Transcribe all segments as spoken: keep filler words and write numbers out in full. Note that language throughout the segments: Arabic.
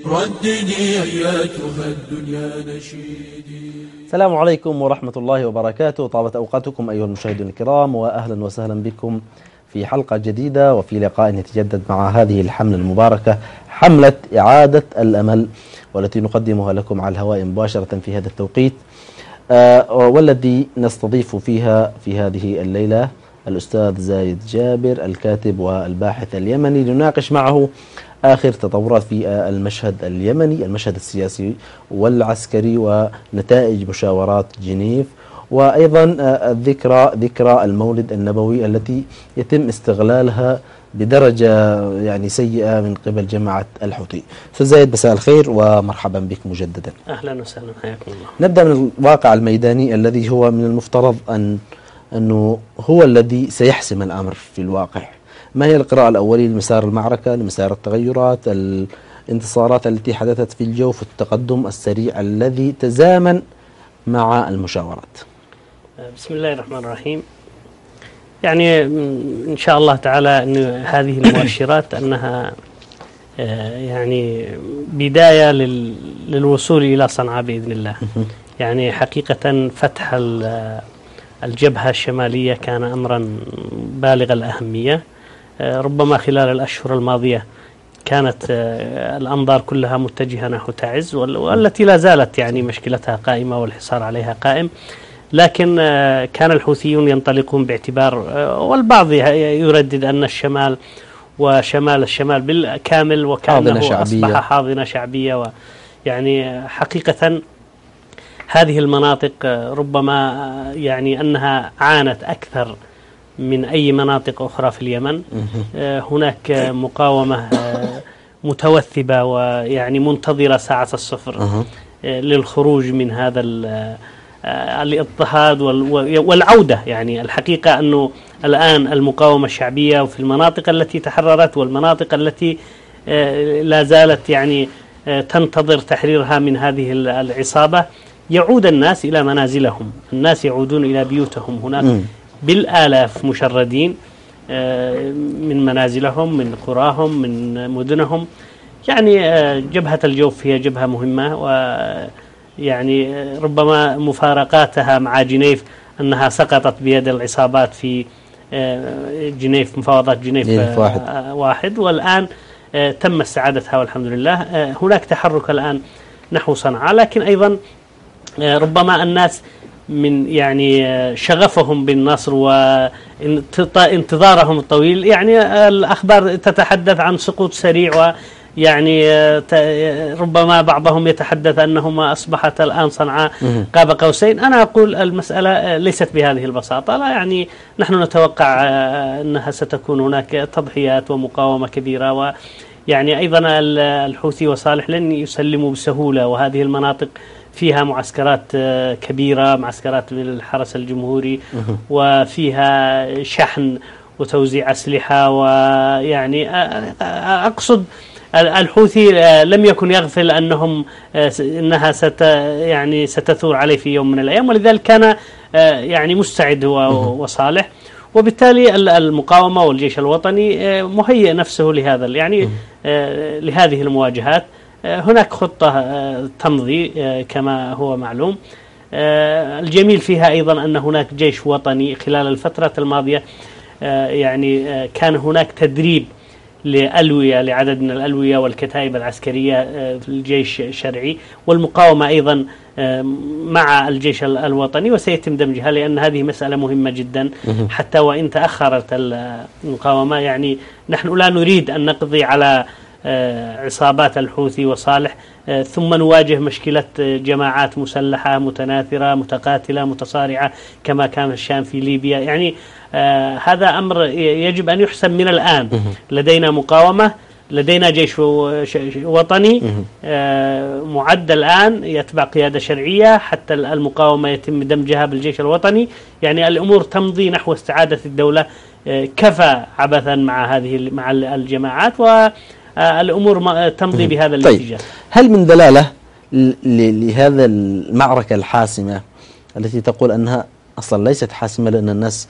رددي أياتها الدنيا نشيدي. السلام عليكم ورحمة الله وبركاته. طابت أوقاتكم أيها المشاهدون الكرام، وأهلا وسهلا بكم في حلقة جديدة وفي لقاء يتجدد مع هذه الحملة المباركة، حملة إعادة الأمل، والتي نقدمها لكم على الهواء مباشرة في هذا التوقيت، آه والذي نستضيف فيها في هذه الليلة الأستاذ زايد جابر، الكاتب والباحث اليمني، لنناقش معه آخر تطورات في المشهد اليمني، المشهد السياسي والعسكري، ونتائج مشاورات جنيف، وأيضا ذكرى ذكرى المولد النبوي التي يتم استغلالها بدرجة يعني سيئة من قبل جماعة الحوثي. أستاذ زايد، مساء الخير ومرحبا بك مجددا. أهلا وسهلا، حياكم الله. نبدأ من الواقع الميداني الذي هو من المفترض أن أنه هو الذي سيحسم الأمر في الواقع. ما هي القراءة الأولية لمسار المعركة، لمسار التغيرات، الانتصارات التي حدثت في الجوف، التقدم السريع الذي تزامن مع المشاورات؟ بسم الله الرحمن الرحيم. يعني إن شاء الله تعالى أن هذه المؤشرات أنها يعني بداية للوصول إلى صنعاء بإذن الله. يعني حقيقة فتح الجبهة الشمالية كان أمرا بالغ الأهمية. ربما خلال الأشهر الماضية كانت الأنظار كلها متجهة نحو تعز، والتي لا زالت يعني مشكلتها قائمة والحصار عليها قائم، لكن كان الحوثيون ينطلقون باعتبار، والبعض يردد أن الشمال وشمال الشمال بالكامل وكأنه أصبح حاضنة شعبية. ويعني حقيقة هذه المناطق ربما يعني أنها عانت أكثر من أي مناطق أخرى في اليمن. هناك مقاومة متوثبة ويعني منتظرة ساعة الصفر للخروج من هذا الاضطهاد والعودة. يعني الحقيقة أنه الآن المقاومة الشعبية وفي المناطق التي تحررت والمناطق التي لا زالت يعني تنتظر تحريرها من هذه العصابة، يعود الناس إلى منازلهم، الناس يعودون إلى بيوتهم. هناك بالآلاف مشردين من منازلهم، من قراهم، من مدنهم. يعني جبهة الجوف هي جبهة مهمة، ويعني ربما مفارقاتها مع جنيف أنها سقطت بيد العصابات في جنيف، مفاوضات جنيف, جنيف واحد. واحد والآن تم استعادتها والحمد لله. هناك تحرك الآن نحو صنعاء، لكن أيضا ربما الناس من يعني شغفهم بالنصر وانتظارهم الطويل، يعني الأخبار تتحدث عن سقوط سريع، ويعني ربما بعضهم يتحدث أنهما أصبحت الآن صنعاء قاب قوسين. أنا أقول المسألة ليست بهذه البساطة، لا يعني نحن نتوقع أنها ستكون هناك تضحيات ومقاومة كبيرة، ويعني أيضا الحوثي وصالح لن يسلموا بسهولة، وهذه المناطق فيها معسكرات كبيرة، معسكرات من الحرس الجمهوري، وفيها شحن وتوزيع أسلحة. ويعني أقصد الحوثي لم يكن يغفل أنهم أنها ست يعني ستثور عليه في يوم من الأيام، ولذلك كان يعني مستعد هو وصالح، وبالتالي المقاومة والجيش الوطني مهيئ نفسه لهذا يعني لهذه المواجهات. هناك خطة تمضي كما هو معلوم. الجميل فيها أيضا أن هناك جيش وطني. خلال الفترة الماضية يعني كان هناك تدريب لألوية، لعدد من الألوية والكتائب العسكرية في الجيش الشرعي، والمقاومة أيضا مع الجيش الوطني، وسيتم دمجها لأن هذه مسألة مهمة جدا. حتى وإن تأخرت المقاومة، يعني نحن لا نريد أن نقضي على عصابات الحوثي وصالح ثم نواجه مشكلة جماعات مسلحة متناثرة متقاتلة متصارعة كما كان الشام في ليبيا. يعني آه هذا أمر يجب أن يحسم من الآن. لدينا مقاومة، لدينا جيش وطني آه معد الآن يتبع قيادة شرعية، حتى المقاومة يتم دمجها بالجيش الوطني. يعني الأمور تمضي نحو استعادة الدولة. آه كفى عبثا مع هذه مع الجماعات، والأمور تمضي بهذا الاتجاه. طيب، هل من دلالة لهذا المعركة الحاسمة التي تقول أنها أصلا ليست حاسمة لأن الناس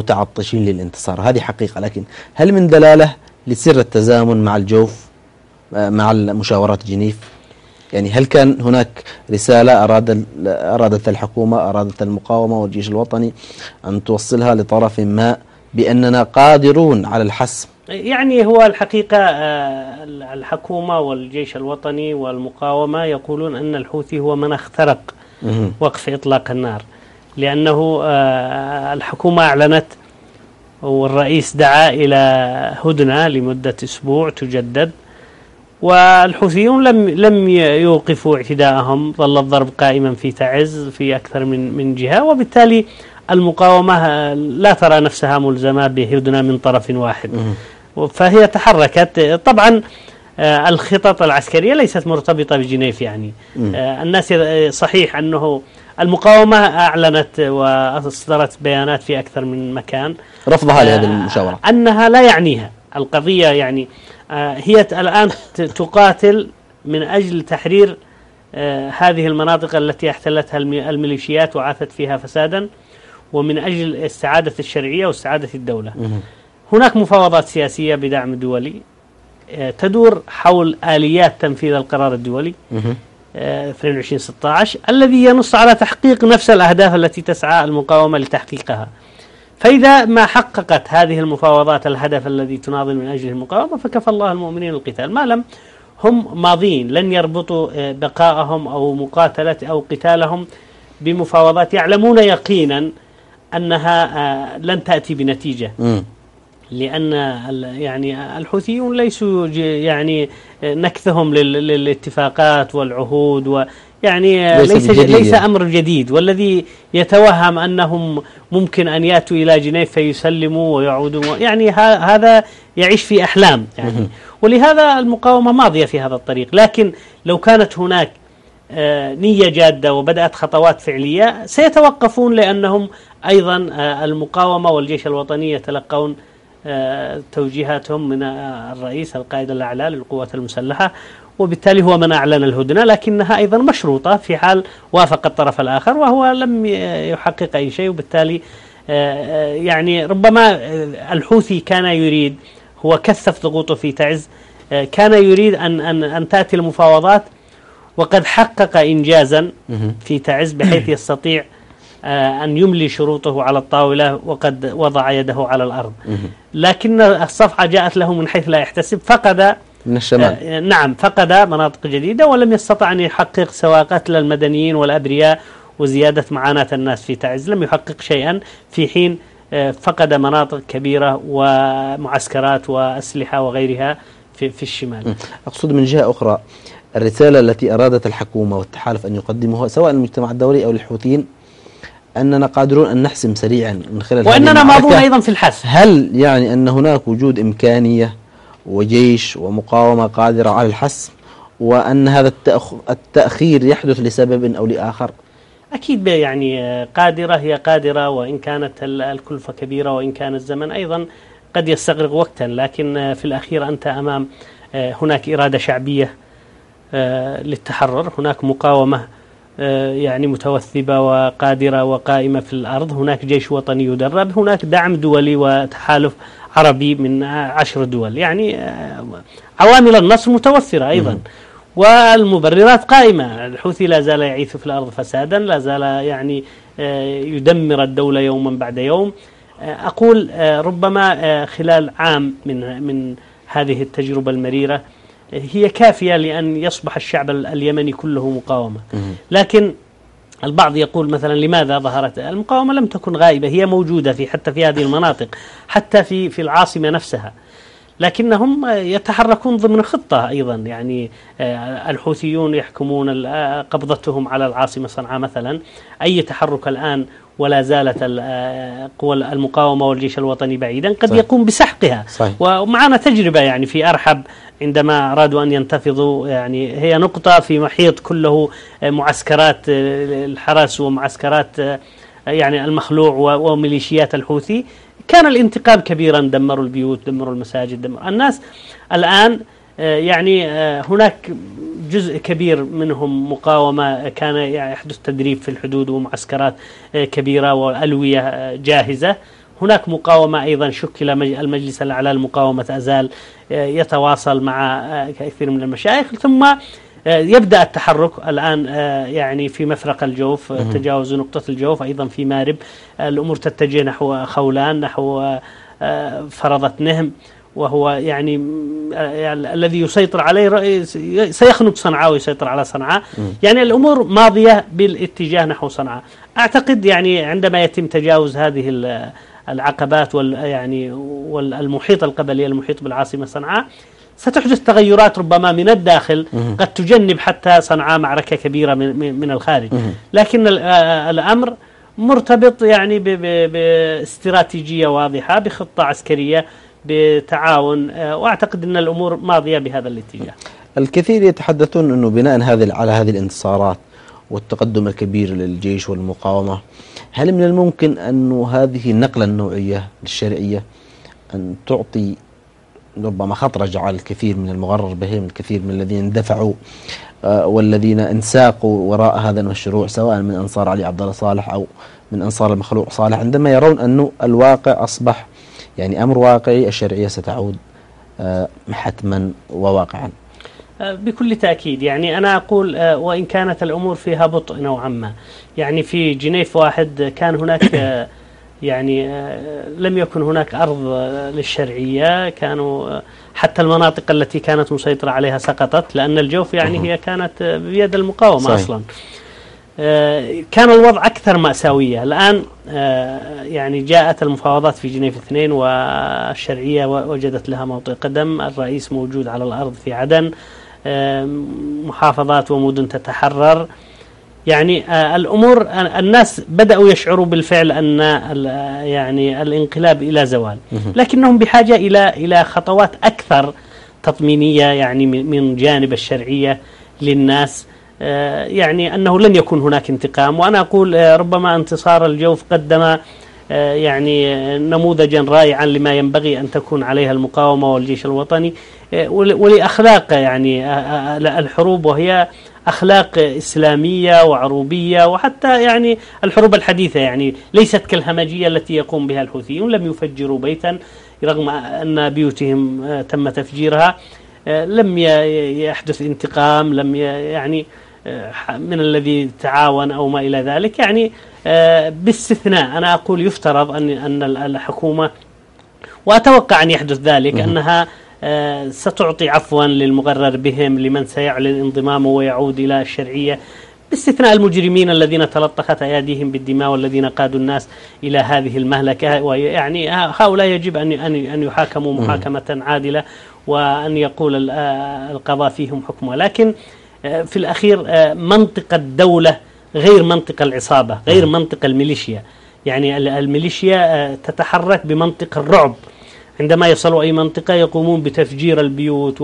متعطشين للانتصار، هذه حقيقة، لكن هل من دلالة لسر التزامن مع الجوف مع مشاورات جنيف؟ يعني هل كان هناك رسالة أراد أرادت الحكومة أرادت المقاومة والجيش الوطني أن توصلها لطرف ما بأننا قادرون على الحسم؟ يعني هو الحقيقة الحكومة والجيش الوطني والمقاومة يقولون أن الحوثي هو من اخترق وقف إطلاق النار، لأنه الحكومة أعلنت والرئيس دعا إلى هدنة لمدة أسبوع تجدد، والحوثيون لم لم يوقفوا اعتداءهم، ظل الضرب قائما في تعز في أكثر من من جهة، وبالتالي المقاومة لا ترى نفسها ملزمة بهدنة من طرف واحد، فهي تحركت. طبعا الخطط العسكرية ليست مرتبطة بجنيف، يعني الناس صحيح أنه المقاومة أعلنت وأصدرت بيانات في أكثر من مكان رفضها لهذه المشاورة، أنها لا يعنيها القضية، يعني هي الآن تقاتل من أجل تحرير هذه المناطق التي احتلتها الميليشيات وعاثت فيها فسادا، ومن أجل استعادة الشرعية واستعادة الدولة. هناك مفاوضات سياسية بدعم دولي تدور حول آليات تنفيذ القرار الدولي اثنين وعشرين ستة عشر الذي ينص على تحقيق نفس الأهداف التي تسعى المقاومة لتحقيقها. فإذا ما حققت هذه المفاوضات الهدف الذي تناضل من أجله المقاومة فكفى الله المؤمنين القتال، ما لم هم ماضين لن يربطوا بقائهم أو مقاتلة أو قتالهم بمفاوضات يعلمون يقينا أنها لن تأتي بنتيجة، لأن يعني الحوثيون ليسوا يعني نكثهم للاتفاقات والعهود، ويعني ليس ليس أمر جديد، والذي يتوهم أنهم ممكن أن يأتوا إلى جنيف فيسلموا ويعودوا، يعني هذا يعيش في أحلام يعني. ولهذا المقاومة ماضية في هذا الطريق، لكن لو كانت هناك نية جادة وبدأت خطوات فعلية سيتوقفون، لأنهم أيضا المقاومة والجيش الوطني يتلقون توجيهاتهم من الرئيس القائد الأعلى للقوات المسلحة، وبالتالي هو من أعلن الهدنة، لكنها أيضا مشروطة في حال وافق الطرف الآخر وهو لم يحقق أي شيء. وبالتالي يعني ربما الحوثي كان يريد، هو كثف ضغوطه في تعز، كان يريد أن أن أن تأتي المفاوضات وقد حقق إنجازا في تعز بحيث يستطيع أن يملي شروطه على الطاولة وقد وضع يده على الأرض، لكن الصفعة جاءت له من حيث لا يحتسب، فقد من الشمال آه نعم فقد مناطق جديدة، ولم يستطع أن يحقق سواء قتل المدنيين والأبرياء وزيادة معاناة الناس في تعز، لم يحقق شيئا، في حين آه فقد مناطق كبيرة ومعسكرات وأسلحة وغيرها في, في الشمال. أقصد من جهة أخرى الرسالة التي أرادت الحكومة والتحالف أن يقدموها سواء المجتمع الدولي أو الحوثيين أننا قادرون أن نحسم سريعا من خلال وأننا ماضون أيضا في الحسم. هل يعني أن هناك وجود إمكانية وجيش ومقاومة قادرة على الحسم، وأن هذا التأخير يحدث لسبب أو لآخر؟ أكيد يعني قادرة، هي قادرة، وإن كانت الكلفة كبيرة وإن كان الزمن أيضا قد يستغرق وقتا، لكن في الأخير أنت أمام هناك إرادة شعبية للتحرر، هناك مقاومة يعني متوثبة وقادرة وقائمة في الأرض، هناك جيش وطني يدرب، هناك دعم دولي وتحالف عربي من عشر دول، يعني عوامل النصر متوفرة أيضا، والمبررات قائمة. الحوثي لا زال يعيث في الأرض فسادا، لا زال يعني يدمر الدولة يوما بعد يوم. أقول ربما خلال عام من من هذه التجربة المريرة هي كافية لأن يصبح الشعب اليمني كله مقاومة. لكن البعض يقول مثلا لماذا ظهرت المقاومة؟ لم تكن غائبة، هي موجودة في حتى في هذه المناطق، حتى في في العاصمة نفسها، لكنهم يتحركون ضمن خطة أيضا. يعني الحوثيون يحكمون قبضتهم على العاصمة صنعاء مثلا، أي تحرك الآن ولا زالت قوى المقاومة والجيش الوطني بعيدا قد صحيح. يقوم بسحقها. صحيح. ومعنا تجربة يعني في أرحب عندما أرادوا أن ينتفضوا، يعني هي نقطة في محيط كله معسكرات الحرس ومعسكرات يعني المخلوع وميليشيات الحوثي، كان الانتقام كبيرا، دمروا البيوت، دمروا المساجد، دمروا الناس. الآن يعني هناك جزء كبير منهم مقاومة، كان يحدث تدريب في الحدود ومعسكرات كبيرة وألوية جاهزة. هناك مقاومة أيضا شكل المجلس الأعلى للمقاومة أزال يتواصل مع كثير من المشايخ، ثم يبدأ التحرك الآن يعني في مفرق الجوف، تجاوز نقطة الجوف، أيضا في مارب الأمور تتجه نحو خولان، نحو فرضة نهم، وهو يعني الذي يسيطر عليه سيخنق صنعاء ويسيطر على صنعاء. يعني الأمور ماضية بالاتجاه نحو صنعاء. أعتقد يعني عندما يتم تجاوز هذه العقبات وال يعني والمحيط القبلي المحيط بالعاصمة صنعاء، ستحدث تغيرات ربما من الداخل قد تجنب حتى صنعاء معركة كبيرة من من الخارج، لكن الأمر مرتبط يعني باستراتيجية واضحة، بخطة عسكرية، بتعاون، وأعتقد أن الأمور ماضية بهذا الاتجاه. الكثير يتحدثون أنه بناء هذه على هذه الانتصارات والتقدم الكبير للجيش والمقاومة، هل من الممكن أن هذه النقلة النوعية للشرعية أن تعطي ربما خطرج على الكثير من المغرر بهم، الكثير من الذين اندفعوا والذين انساقوا وراء هذا المشروع، سواء من أنصار علي عبد الله صالح أو من أنصار المخلوع صالح، عندما يرون أنه الواقع أصبح يعني أمر واقعي، الشرعية ستعود حتما وواقعا؟ بكل تأكيد. يعني أنا أقول وإن كانت الأمور فيها بطء نوعا ما، يعني في جنيف واحد كان هناك يعني لم يكن هناك أرض للشرعية، كانوا حتى المناطق التي كانت مسيطرة عليها سقطت، لأن الجوف يعني هي كانت بيد المقاومة صحيح. أصلا كان الوضع أكثر مأساوية. الآن يعني جاءت المفاوضات في جنيف اثنين والشرعية وجدت لها موطئ قدم، الرئيس موجود على الأرض في عدن، محافظات ومدن تتحرر. يعني الأمور الناس بدأوا يشعروا بالفعل أن يعني الانقلاب إلى زوال، لكنهم بحاجة إلى إلى خطوات أكثر تطمينية يعني من جانب الشرعية للناس، يعني أنه لن يكون هناك انتقام. وأنا أقول ربما انتصار الجوف قدم يعني نموذجا رائعا لما ينبغي أن تكون عليها المقاومة والجيش الوطني، ولأخلاق يعني الحروب، وهي أخلاق إسلامية وعروبية، وحتى يعني الحروب الحديثة يعني ليست كالهمجية التي يقوم بها الحوثيون. لم يفجروا بيتا رغم أن بيوتهم تم تفجيرها، لم يحدث انتقام، لم يعني من الذي تعاون أو ما إلى ذلك. يعني باستثناء أنا أقول يفترض أن أن الحكومة، وأتوقع أن يحدث ذلك، أنها ستعطي عفوا للمغرر بهم، لمن سيعلن انضمامه ويعود إلى الشرعية، باستثناء المجرمين الذين تلطخت أيديهم بالدماء والذين قادوا الناس إلى هذه المهلكة. ويعني هؤلاء يجب أن أن يحاكموا محاكمة عادلة، وأن يقول القضاء فيهم حكمه. لكن في الأخير منطق الدولة غير منطق العصابة، غير منطق الميليشيا. يعني الميليشيا تتحرك بمنطق الرعب، عندما يصلوا أي منطقة يقومون بتفجير البيوت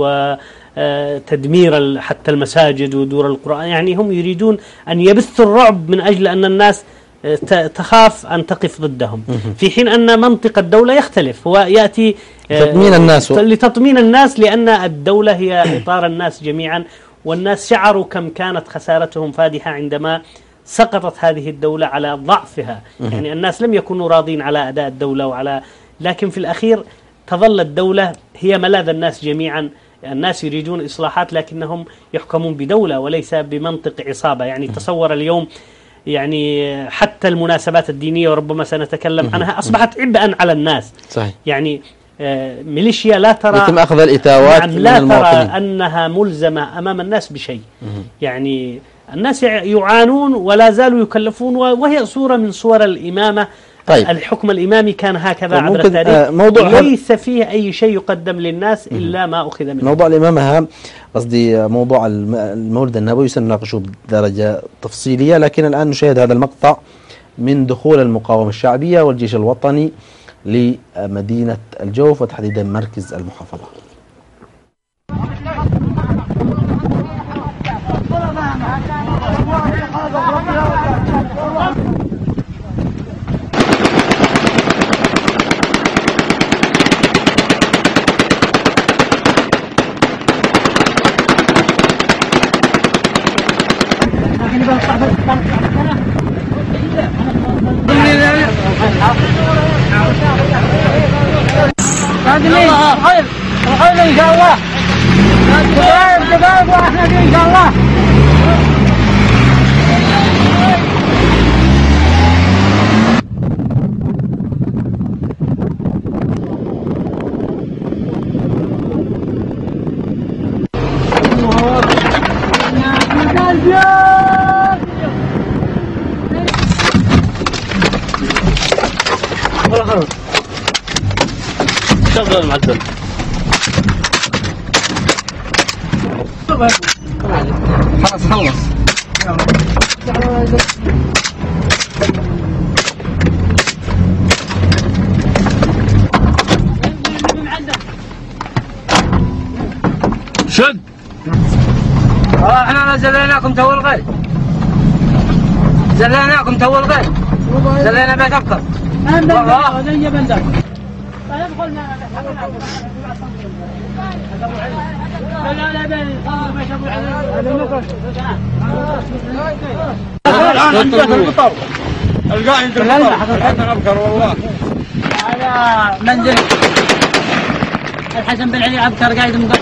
وتدمير حتى المساجد ودور القرآن. يعني هم يريدون أن يبثوا الرعب من أجل أن الناس تخاف أن تقف ضدهم، في حين أن منطق الدولة يختلف، هو يأتي تطمين الناس لتطمين الناس، لأن الدولة هي إطار الناس جميعا، والناس شعروا كم كانت خسارتهم فادحة عندما سقطت هذه الدولة على ضعفها. يعني الناس لم يكونوا راضين على أداء الدولة وعلى، لكن في الأخير تظل الدولة هي ملاذ الناس جميعا. الناس يريدون إصلاحات لكنهم يحكمون بدولة وليس بمنطق عصابة. يعني تصور اليوم يعني حتى المناسبات الدينية، وربما سنتكلم عنها، أصبحت عبئا على الناس. صحيح. يعني آه ميليشيا لا ترى يتم أخذ الإتاوات يعني لا ترى أنها ملزمة أمام الناس بشيء. يعني الناس يعانون ولا زالوا يكلفون، وهي صورة من صور الإمامة. طيب. الحكم الإمامي كان هكذا عبر التاريخ، موضوع ليس فيه أي شيء يقدم للناس إلا ما أخذ منه. موضوع الإمامة قصدي موضوع المولد النبوي سنناقشه بدرجة تفصيلية، لكن الآن نشاهد هذا المقطع من دخول المقاومة الشعبية والجيش الوطني لمدينة الجوف وتحديدا مركز المحافظة. خير إن شاء الله. دقائق دقائق وإحنا إن شاء الله. شغل المعدل. خلاص خلص. شد. اه احنا زليناكم تو الغد. زليناكم تو الغد. زلينا بيت ابكر. والله. القائد الحسن أبكر والله على منزل الحسن بن علي أبكر قايد مقدم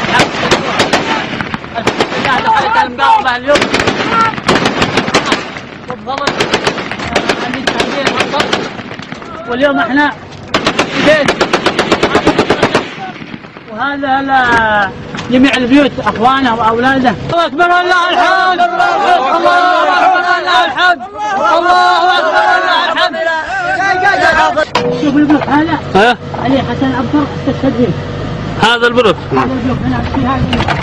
دخلت المقاومة اليوم بالضبط واليوم احنا بيت وهذا لا جميع البيوت اخوانه واولاده. الله اكبر الله الحمد الله اكبر الله الحمد الله اكبر الله الحمد. شوف البلوك هذا ها علي حسن ابكر استشهد فيه. هذا البلوك. هذا البلوك هنا في هذه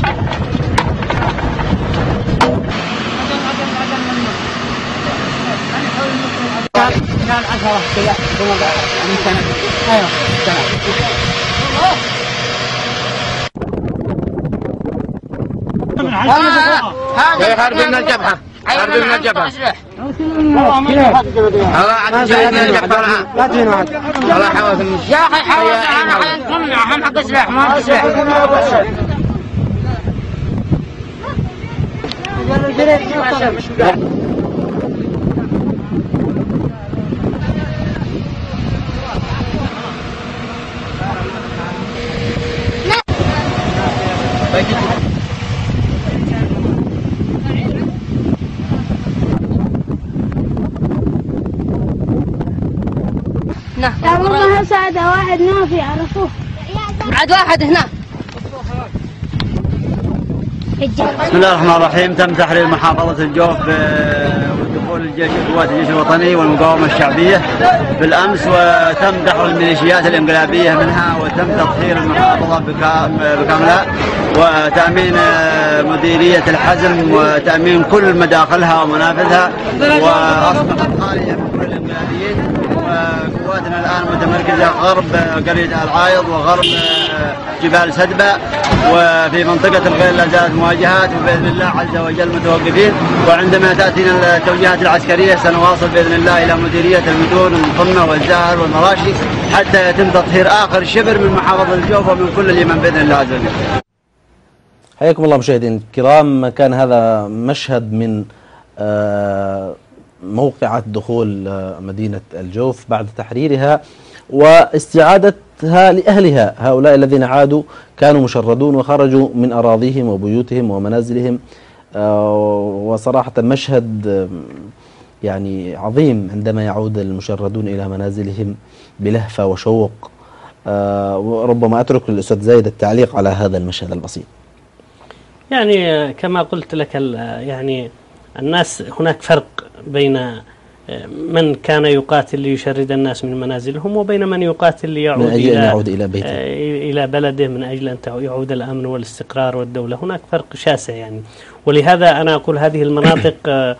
كان عشرة كذا من سنة. ايوه سنة. هذا حرب من الجبهة حرب من الجبهة الله عاد جاينا الجبهة الله حواس يا اخي حواس انا حنمنع هم حق سلاح ما حق سلاح. نعم. والله ساعد واحد ما في عرفوه. عاد واحد هنا. بسم الله الرحمن الرحيم. تم تحرير محافظة الجوف ودخول الجيش قوات الجيش الوطني والمقاومة الشعبية بالأمس، وتم دحر الميليشيات الانقلابية منها، وتم تطهير المحافظة بكاملها وتأمين مديرية الحزم وتأمين كل مداخلها ومنافذها، وأصبحت خالية من كل الانقلابيين. وقواتنا الآن متمركزة غرب قرية العايض وغرب جبال سدبة، وفي منطقة الغير لا زالت مواجهات، وبإذن الله عز وجل متوقفين. وعندما تأتينا التوجيهات العسكرية سنواصل بإذن الله إلى مديرية المدون القمة والزاهر والمراشي حتى يتم تطهير آخر شبر من محافظة الجوف ومن كل اليمن بإذن الله عز وجل. حياكم الله مشاهدينا الكرام. كان هذا مشهد من آه موقعة دخول مدينة الجوف بعد تحريرها واستعادتها لأهلها. هؤلاء الذين عادوا كانوا مشردون وخرجوا من أراضيهم وبيوتهم ومنازلهم، وصراحة مشهد يعني عظيم عندما يعود المشردون إلى منازلهم بلهفة وشوق. وربما أترك للأستاذ زايد التعليق على هذا المشهد البسيط. يعني كما قلت لك يعني الناس هناك فرق بين من كان يقاتل ليشرد الناس من منازلهم وبين من يقاتل ليعود من أجل إلى, أن يعود إلى بيته إلى بلده من أجل أن يعود الأمن والاستقرار والدولة. هناك فرق شاسع يعني، ولهذا أنا أقول هذه المناطق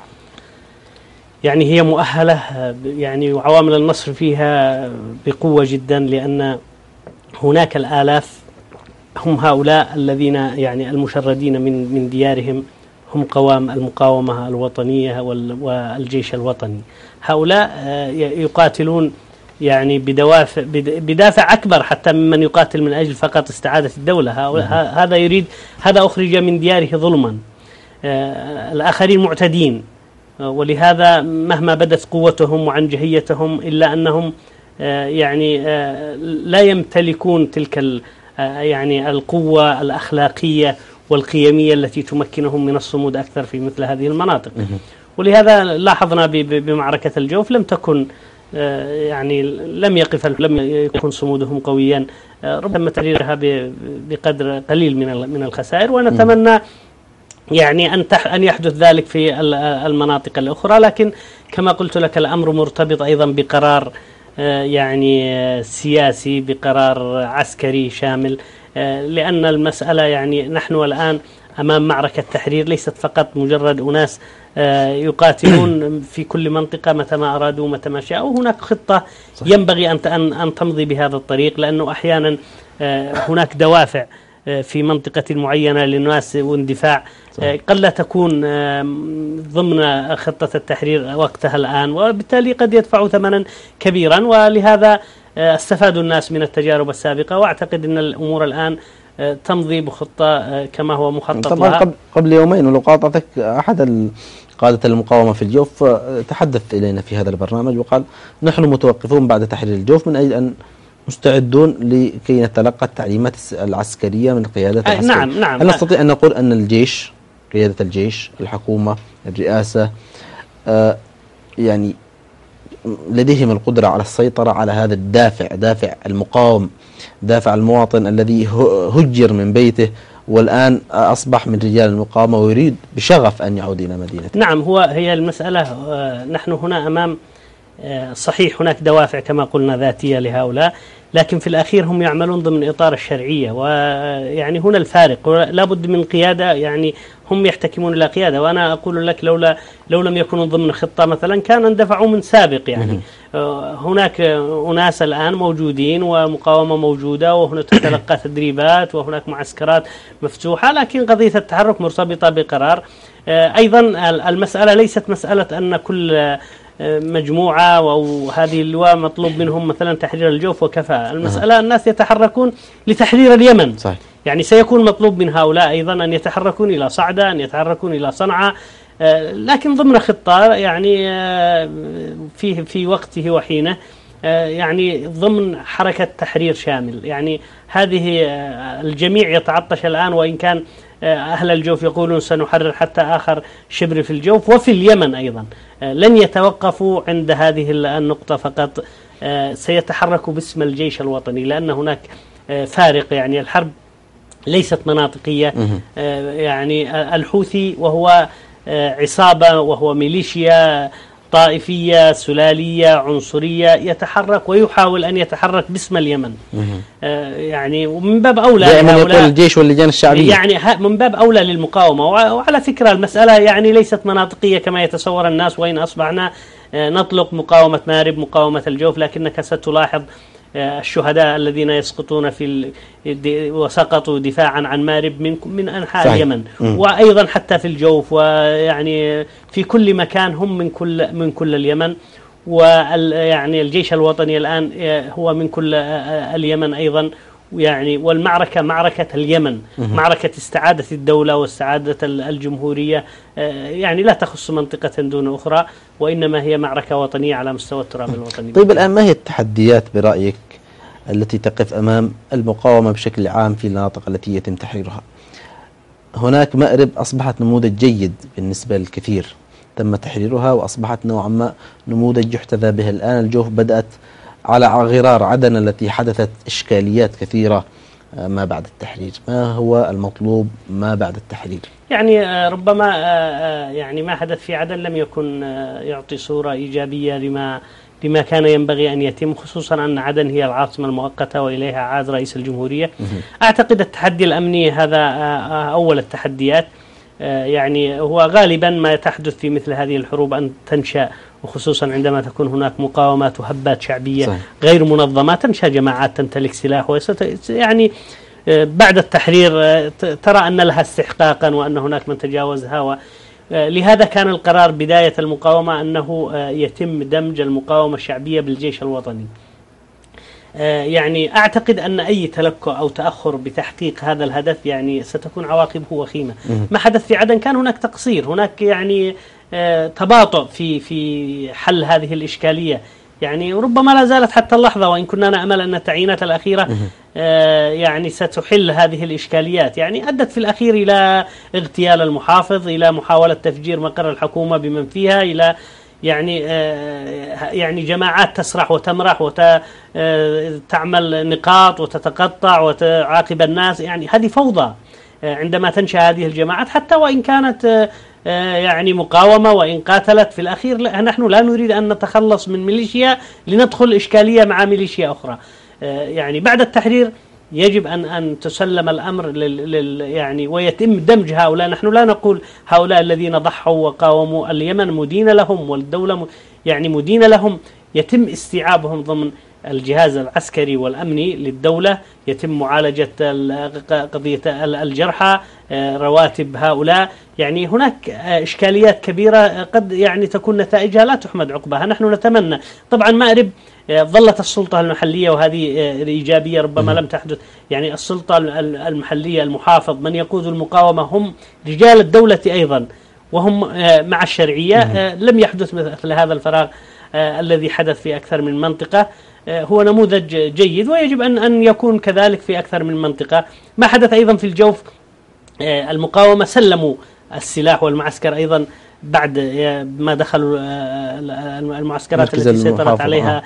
يعني هي مؤهلة يعني، وعوامل النصر فيها بقوة جدا، لأن هناك الآلاف هم هؤلاء الذين يعني المشردين من من ديارهم، هم قوام المقاومة الوطنية والجيش الوطني. هؤلاء يقاتلون يعني بدوافع بدافع أكبر حتى ممن يقاتل من أجل فقط استعادة الدولة. هذا يريد، هذا أخرج من دياره ظلما، الآخرين معتدين، ولهذا مهما بدت قوتهم وعنجهيتهم إلا أنهم يعني لا يمتلكون تلك يعني القوة الأخلاقية والقيمية التي تمكنهم من الصمود أكثر في مثل هذه المناطق. ولهذا لاحظنا بمعركة الجوف لم تكن يعني لم يقف لم يكن صمودهم قويا، ربما تحريرها بقدر قليل من من الخسائر، ونتمنى يعني أن أن يحدث ذلك في المناطق الأخرى. لكن كما قلت لك الأمر مرتبط أيضا بقرار يعني سياسي، بقرار عسكري شامل، لأن المسألة يعني نحن الآن أمام معركة تحرير ليست فقط مجرد أناس يقاتلون في كل منطقة متى ما أرادوا متى ما شاءوا. هناك خطة صحيح. ينبغي أن أن تمضي بهذا الطريق، لأنه أحيانا هناك دوافع في منطقة معينة للناس واندفاع قد لا تكون ضمن خطة التحرير وقتها الآن، وبالتالي قد يدفعوا ثمنا كبيرا. ولهذا استفادوا الناس من التجارب السابقة، وأعتقد أن الأمور الآن تمضي بخطة كما هو مخطط طبعا لها. قبل, قبل يومين ولقاطتك أحد قادة المقاومة في الجوف تحدث إلينا في هذا البرنامج وقال نحن متوقفون بعد تحرير الجوف من أجل أن مستعدون لكي نتلقى التعليمات العسكرية من القيادات العسكرية. نعم نعم. هل نستطيع أن نقول أن الجيش، قيادة الجيش، الحكومة، الرئاسة آه يعني لديهم القدرة على السيطرة على هذا الدافع، دافع المقاوم، دافع المواطن الذي هجر من بيته والآن أصبح من رجال المقاومة ويريد بشغف أن يعود إلى مدينته؟ نعم، هو هي المسألة نحن هنا أمام صحيح هناك دوافع كما قلنا ذاتية لهؤلاء، لكن في الأخير هم يعملون ضمن إطار الشرعية، ويعني هنا الفارق، لا بد من قيادة، يعني هم يحتكمون إلى قيادة. وأنا أقول لك لولا لو لم يكونوا ضمن خطة مثلا كان اندفعوا من سابق. يعني هناك أناس الآن موجودين ومقاومة موجودة وهنا تتلقى تدريبات وهناك معسكرات مفتوحة، لكن قضية التحرك مرتبطة بقرار. أيضا المسألة ليست مسألة أن كل مجموعة أو هذه اللواء مطلوب منهم مثلا تحرير الجوف وكفى. المسألة الناس يتحركون لتحرير اليمن. صحيح. يعني سيكون مطلوب من هؤلاء أيضا أن يتحركون إلى صعدة، أن يتحركون إلى صنعاء، لكن ضمن خطة يعني في في وقته وحينه، يعني ضمن حركة تحرير شامل. يعني هذه الجميع يتعطش الآن، وإن كان أهل الجوف يقولون سنحرر حتى آخر شبر في الجوف وفي اليمن أيضا، لن يتوقفوا عند هذه النقطة فقط، سيتحركوا باسم الجيش الوطني، لأن هناك فارق. يعني الحرب ليست مناطقية. يعني الحوثي وهو عصابة وهو ميليشيا طائفية سلالية عنصرية يتحرك ويحاول أن يتحرك باسم اليمن. آه يعني ومن باب أولى دائما يقول الجيش واللجان الشعبية، يعني من باب أولى للمقاومة. وعلى فكرة المسألة يعني ليست مناطقية كما يتصور الناس، وإن أصبحنا آه نطلق مقاومة مارب، مقاومة الجوف، لكنك ستلاحظ الشهداء الذين يسقطون في وسقطوا دفاعا عن مارب من من انحاء صحيح. اليمن، م. وايضا حتى في الجوف، ويعني في كل مكان هم من كل من كل اليمن. ويعني الجيش الوطني الان هو من كل اليمن ايضا. يعني والمعركة معركة اليمن، م. معركة استعادة الدولة واستعادة الجمهورية، يعني لا تخص منطقة دون أخرى، وإنما هي معركة وطنية على مستوى التراب الوطني. طيب الآن ما هي التحديات برأيك التي تقف أمام المقاومة بشكل عام في المناطق التي يتم تحريرها؟ هناك مأرب أصبحت نموذج جيد بالنسبة للكثير، تم تحريرها وأصبحت نوعا ما نموذج يحتذى به. الآن الجوف بدأت على غرار عدن التي حدثت إشكاليات كثيرة ما بعد التحرير. ما هو المطلوب ما بعد التحرير؟ يعني ربما يعني ما حدث في عدن لم يكن يعطي صورة إيجابية لما لما كان ينبغي أن يتم، خصوصا أن عدن هي العاصمة المؤقتة وإليها عاد رئيس الجمهورية. أعتقد التحدي الأمني هذا أول التحديات. يعني هو غالبا ما تحدث في مثل هذه الحروب أن تنشأ، وخصوصا عندما تكون هناك مقاومات وهبات شعبية صحيح. غير منظمة، تنشأ جماعات تمتلك سلاح، وست يعني بعد التحرير ترى أن لها استحقاقا وأن هناك من تجاوزها. لهذا كان القرار بداية المقاومة أنه يتم دمج المقاومة الشعبية بالجيش الوطني. يعني أعتقد أن أي تلكؤ أو تأخر بتحقيق هذا الهدف يعني ستكون عواقبه وخيمة. ما حدث في عدن كان هناك تقصير، هناك يعني تباطؤ في في حل هذه الإشكالية. يعني ربما لا زالت حتى اللحظة، وإن كنا نأمل أن التعيينات الأخيرة آه يعني ستحل هذه الإشكاليات. يعني أدت في الأخير إلى اغتيال المحافظ، إلى محاولة تفجير مقر الحكومة بمن فيها، إلى يعني آه يعني جماعات تسرح وتمرح وتعمل نقاط وتتقطع وتعاقب الناس. يعني هذه فوضى آه عندما تنشأ هذه الجماعات، حتى وإن كانت آه يعني مقاومة وإن قاتلت في الأخير. نحن لا نريد أن نتخلص من ميليشيا لندخل إشكالية مع ميليشيا أخرى. يعني بعد التحرير يجب أن أن تسلم الأمر لل لل يعني ويتم دمج هؤلاء. نحن لا نقول هؤلاء الذين ضحوا وقاوموا، اليمن مدينة لهم والدولة يعني مدينة لهم، يتم استيعابهم ضمن الجهاز العسكري والأمني للدولة، يتم معالجة قضية الجرحى، رواتب هؤلاء. يعني هناك إشكاليات كبيرة قد يعني تكون نتائجها لا تحمد عقبها. نحن نتمنى طبعا مأرب ظلت السلطة المحلية، وهذه الإيجابية ربما لم تحدث. يعني السلطة المحلية، المحافظ، من يقود المقاومة هم رجال الدولة أيضا، وهم مع الشرعية. لم يحدث مثل هذا الفراغ الذي حدث في أكثر من منطقة. هو نموذج جيد ويجب أن أن يكون كذلك في أكثر من منطقة. ما حدث أيضا في الجوف، المقاومة سلموا السلاح والمعسكر أيضا بعد ما دخلوا المعسكرات التي سيطرت عليها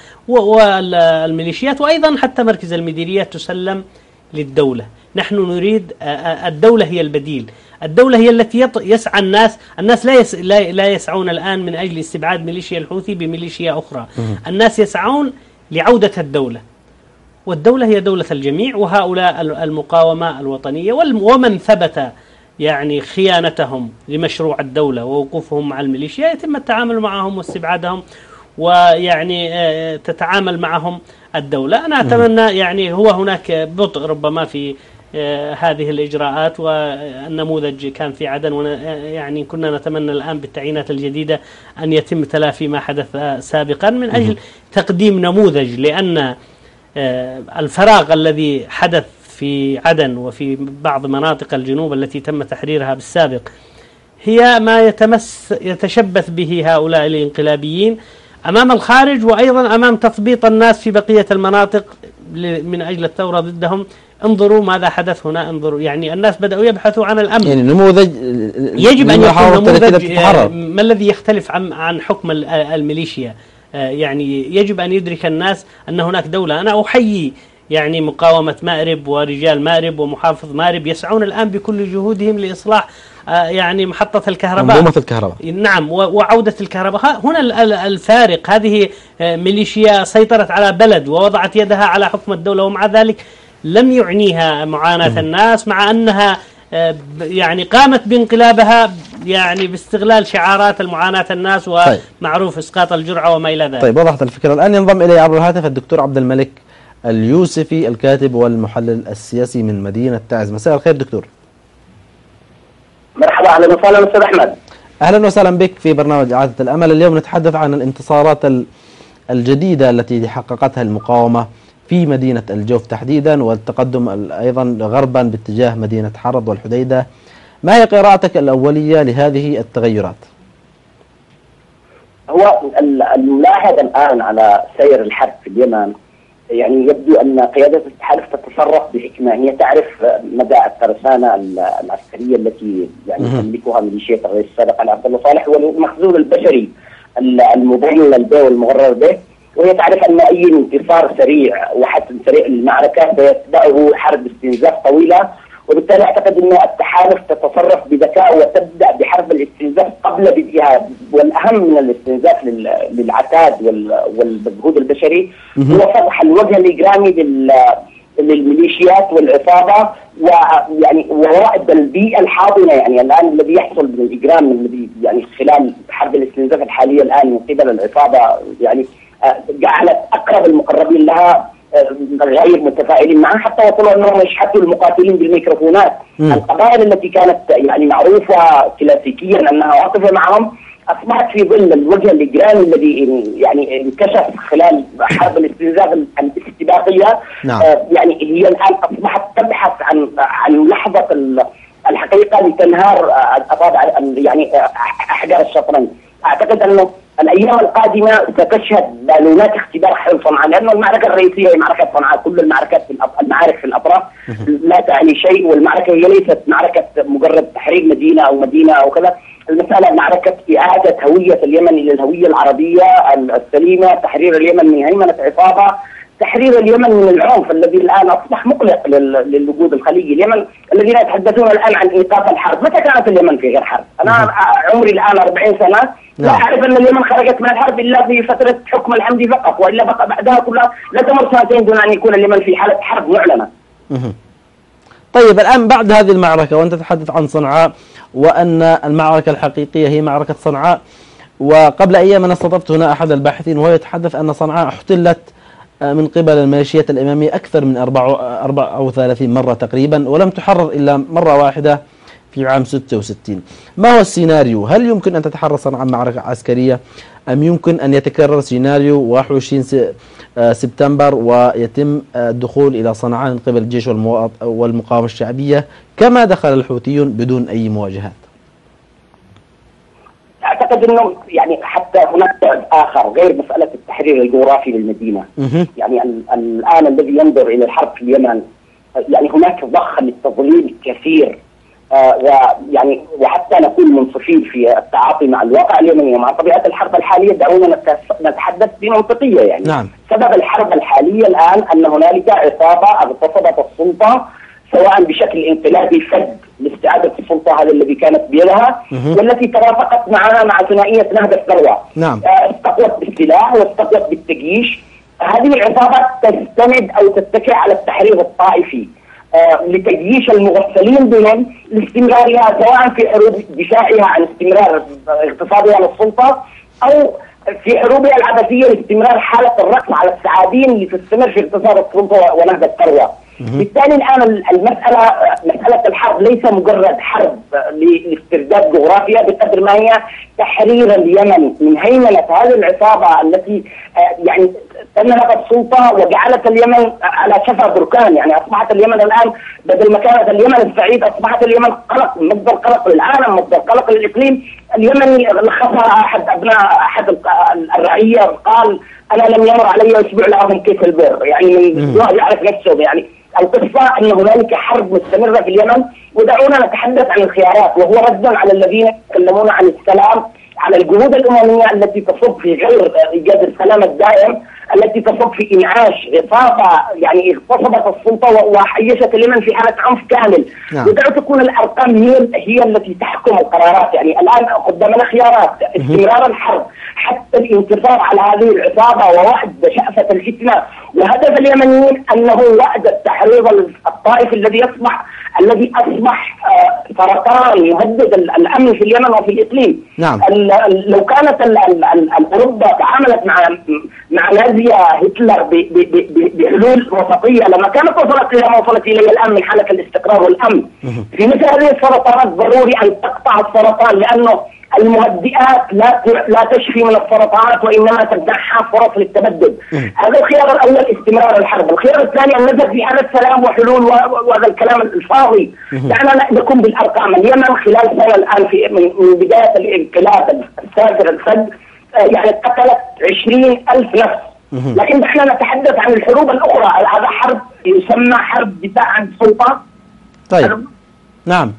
والميليشيات، وأيضا حتى مركز المديريات تسلم للدولة. نحن نريد الدولة هي البديل، الدولة هي التي يسعى الناس. الناس لا يس لا يسعون الآن من أجل استبعاد ميليشيا الحوثي بميليشيا أخرى. الناس يسعون لعودة الدولة، والدولة هي دولة الجميع. وهؤلاء المقاومة الوطنية ومن ثبت يعني خيانتهم لمشروع الدولة ووقوفهم مع الميليشيا يتم التعامل معهم واستبعادهم، ويعني تتعامل معهم الدولة. أنا أتمنى يعني هو هناك بطء ربما في هذه الإجراءات، والنموذج كان في عدن، يعني كنا نتمنى الآن بالتعيينات الجديدة أن يتم تلافي ما حدث سابقا من أجل تقديم نموذج، لأن الفراغ الذي حدث في عدن وفي بعض مناطق الجنوب التي تم تحريرها بالسابق هي ما يتمس يتشبث به هؤلاء الانقلابيين أمام الخارج، وأيضا أمام تثبيط الناس في بقية المناطق من أجل الثورة ضدهم. انظروا ماذا حدث هنا، انظروا يعني الناس بدأوا يبحثوا عن الأمن. يعني نموذج يجب أن يكون نموذج. ما الذي يختلف عن عن حكم الميليشيا؟ يعني يجب أن يدرك الناس أن هناك دولة. أنا أحيي يعني مقاومة مأرب ورجال مأرب ومحافظ مأرب يسعون الآن بكل جهودهم لإصلاح يعني محطة الكهرباء، منظومة الكهرباء، نعم، وعودة الكهرباء. هنا الفارق. هذه ميليشيا سيطرت على بلد ووضعت يدها على حكم الدولة، ومع ذلك لم يعنيها معاناة الناس، مع أنها يعني قامت بانقلابها يعني باستغلال شعارات المعاناة الناس ومعروف إسقاط الجرعة وما إلى ذلك. طيب، وضحت الفكرة. الآن ينضم إلي عبر الهاتف الدكتور عبد الملك اليوسفي، الكاتب والمحلل السياسي من مدينة تعز. مساء الخير دكتور. مرحبا، أهلا وسهلا أستاذ أحمد. أهلا وسهلا بك في برنامج إعادة الأمل. اليوم نتحدث عن الانتصارات الجديدة التي حققتها المقاومة في مدينة الجوف تحديدا، والتقدم أيضا غربا باتجاه مدينة حرض والحديدة. ما هي قراءتك الأولية لهذه التغيرات؟ هو الملاحظ الآن على سير الحرب في اليمن، يعني يبدو أن قيادة التحالف تتصرف بحكمة. هي تعرف مدى الترسانة العسكرية التي يعني تملكها ميليشيا الرئيس السابق علي عبد الله صالح والمخزون البشري المضلل به والمغرر به، وهي تعرف أن أي انتصار سريع وحسم سريع للمعركة سيتبعه حرب استنزاف طويلة، وبالتالي أعتقد أن التحالف تتصرف بذكاء وتبدأ بحرب الاستنزاف قبل بدءها. والأهم من الاستنزاف للعتاد والمجهود البشري هو فتح الوجه الإجرامي للميليشيات والعصابة، ويعني ووائد البيئة الحاضنة. يعني الآن الذي يحصل من الإجرام الذي يعني خلال حرب الاستنزاف الحالية الآن من قبل العصابة يعني جعلت أقرب المقربين لها غير متفائلين معها، حتى وصلوا أنهم يشحتوا المقاتلين بالميكروفونات. القبائل التي كانت يعني معروفة كلاسيكيا أنها واقفة معهم أصبحت في ظل الوجه الإجرامي الذي يعني انكشف خلال حرب الاستنزاف الاستباقية. نعم. آه يعني هي الآن أصبحت تبحث عن عن لحظة الحقيقة لتنهار أصابع يعني أحجار الشطرنج. أعتقد أنه الايام القادمه ستشهد بالونات اختبار حرب صنعاء، لانه المعركه الرئيسيه هي معركه صنعاء، كل المعركات في المعارك في الاطراف لا تعني شيء، والمعركه هي ليست معركه مجرد تحرير مدينه او مدينه او كذا، المساله معركه اعاده هويه اليمن الى الهويه العربيه السليمه، تحرير اليمن من هيمنه عصابه، تحرير اليمن من العنف الذي الان اصبح مقلق للوجود الخليجي. اليمن الذين يتحدثون الان عن ايقاف الحرب، متى كانت اليمن في غير حرب؟ انا عمري الان أربعين سنه، لا اعرف ان اليمن خرجت من الحرب الا في فتره حكم الحمدي فقط، والا بقى بعدها كلها لا تمر سنتين دون ان يكون اليمن في حاله حرب معلنه. طيب الان بعد هذه المعركه وانت تتحدث عن صنعاء وان المعركه الحقيقيه هي معركه صنعاء، وقبل ايام انا استضفت هنا احد الباحثين وهو يتحدث ان صنعاء احتلت من قبل الميليشيات الإمامية أكثر من أربع أو ثلاثين مرة تقريبا، ولم تحرر إلا مرة واحدة في عام ستة وستين. ما هو السيناريو؟ هل يمكن أن تتحرر صنعاء معركة عسكرية أم يمكن أن يتكرر سيناريو واحد وعشرين سبتمبر ويتم الدخول إلى صنعاء من قبل الجيش والمقاومة الشعبية كما دخل الحوثيون بدون أي مواجهات؟ اعتقد انه يعني حتى هناك بعد اخر غير مساله التحرير الجغرافي للمدينه. يعني الان الذي ينظر الى الحرب في اليمن يعني هناك ضخ للتضليل كثير، آه ويعني وحتى نكون منصفين في التعاطي مع الواقع اليمني ومع طبيعه الحرب الحاليه، دعونا نتحدث بمنطقيه. يعني نعم. سبب الحرب الحاليه الان ان هنالك عصابه اغتصبت السلطه سواء بشكل انقلابي فج لاستعادة السلطة هذا الذي كانت بيدها، والتي ترافقت معنا مع ثنائية نهضة الثروة. نعم. استقوت بالسلاح واستقوت بالتجيش. هذه العصابات تستند أو تتكئ على التحرير الطائفي آه لتجيش المغفلين بهم لاستمرارها سواء في حروب دفاعها عن استمرار اغتصابها للسلطة أو في حروبها العبثية لاستمرار حالة الرقص على الثعابين لتستمر في اغتصاب السلطة ونهضة الثروة. بالتالي الآن المسألة مسألة الحرب ليس مجرد حرب لاسترداد جغرافيا بقدر ما هي تحرير اليمن من هيمنة هذه العصابة التي يعني تنهب السلطة وجعلت اليمن على شفا بركان. يعني أصبحت اليمن الآن بدل ما كانت اليمن السعيد أصبحت اليمن قلق، مصدر قلق للعالم، مصدر قلق للإقليم. اليمني لخصها أحد أبناء أحد الرعية قال أنا لم يمر علي أسبوع لهم كيف البر، يعني من يعرف نفسه. يعني القصة أن هنالك حرب مستمرة في اليمن، ودعونا نتحدث عن الخيارات، وهو ردا على الذين يتكلمون عن السلام، على الجهود الأممية التي تصب في غير إيجاد السلام الدائم، التي تصب في إنعاش عصابة يعني اغتصبت السلطة وحيشت اليمن في حالة عنف كامل. نعم. ودعو تكون الأرقام هي هي التي تحكم القرارات. يعني الآن قدامنا خيارات: استمرار الحرب حتى الانتصار على هذه العصابة ووعد شأفة الفتنة، وهدف اليمنيين أنه وعد التحريض الطائفي الذي يصبح الذي أصبح سرطان يهدد الأمن في اليمن وفي الإقليم. نعم. لو كانت أوروبا تعاملت مع مع نازية هتلر بحلول وسطية لما كانت وصلت إلى ما وصلت إليه الآن من حالة الاستقرار والأمن. في مثل هذه السرطانات ضروري أن تقطع السرطان، لأنه المهدئات لا لا تشفي من السرطانات وإنما تمنحها فرص للتبدد. هذا الخيار الأول استمرار الحرب. الخيار الثاني أن نذهب في حالة سلام وحلول وهذا الكلام الفاضي. دعنا نكون بالأرقام. اليمن خلال سنة الآن في من بداية الانقلاب السافر الفج يعني قتلت عشرين ألف نفس. لكن نحن نتحدث عن الحروب الأخرى. هذا حرب يسمى حرب دفاع عن السلطة. طيب. نعم.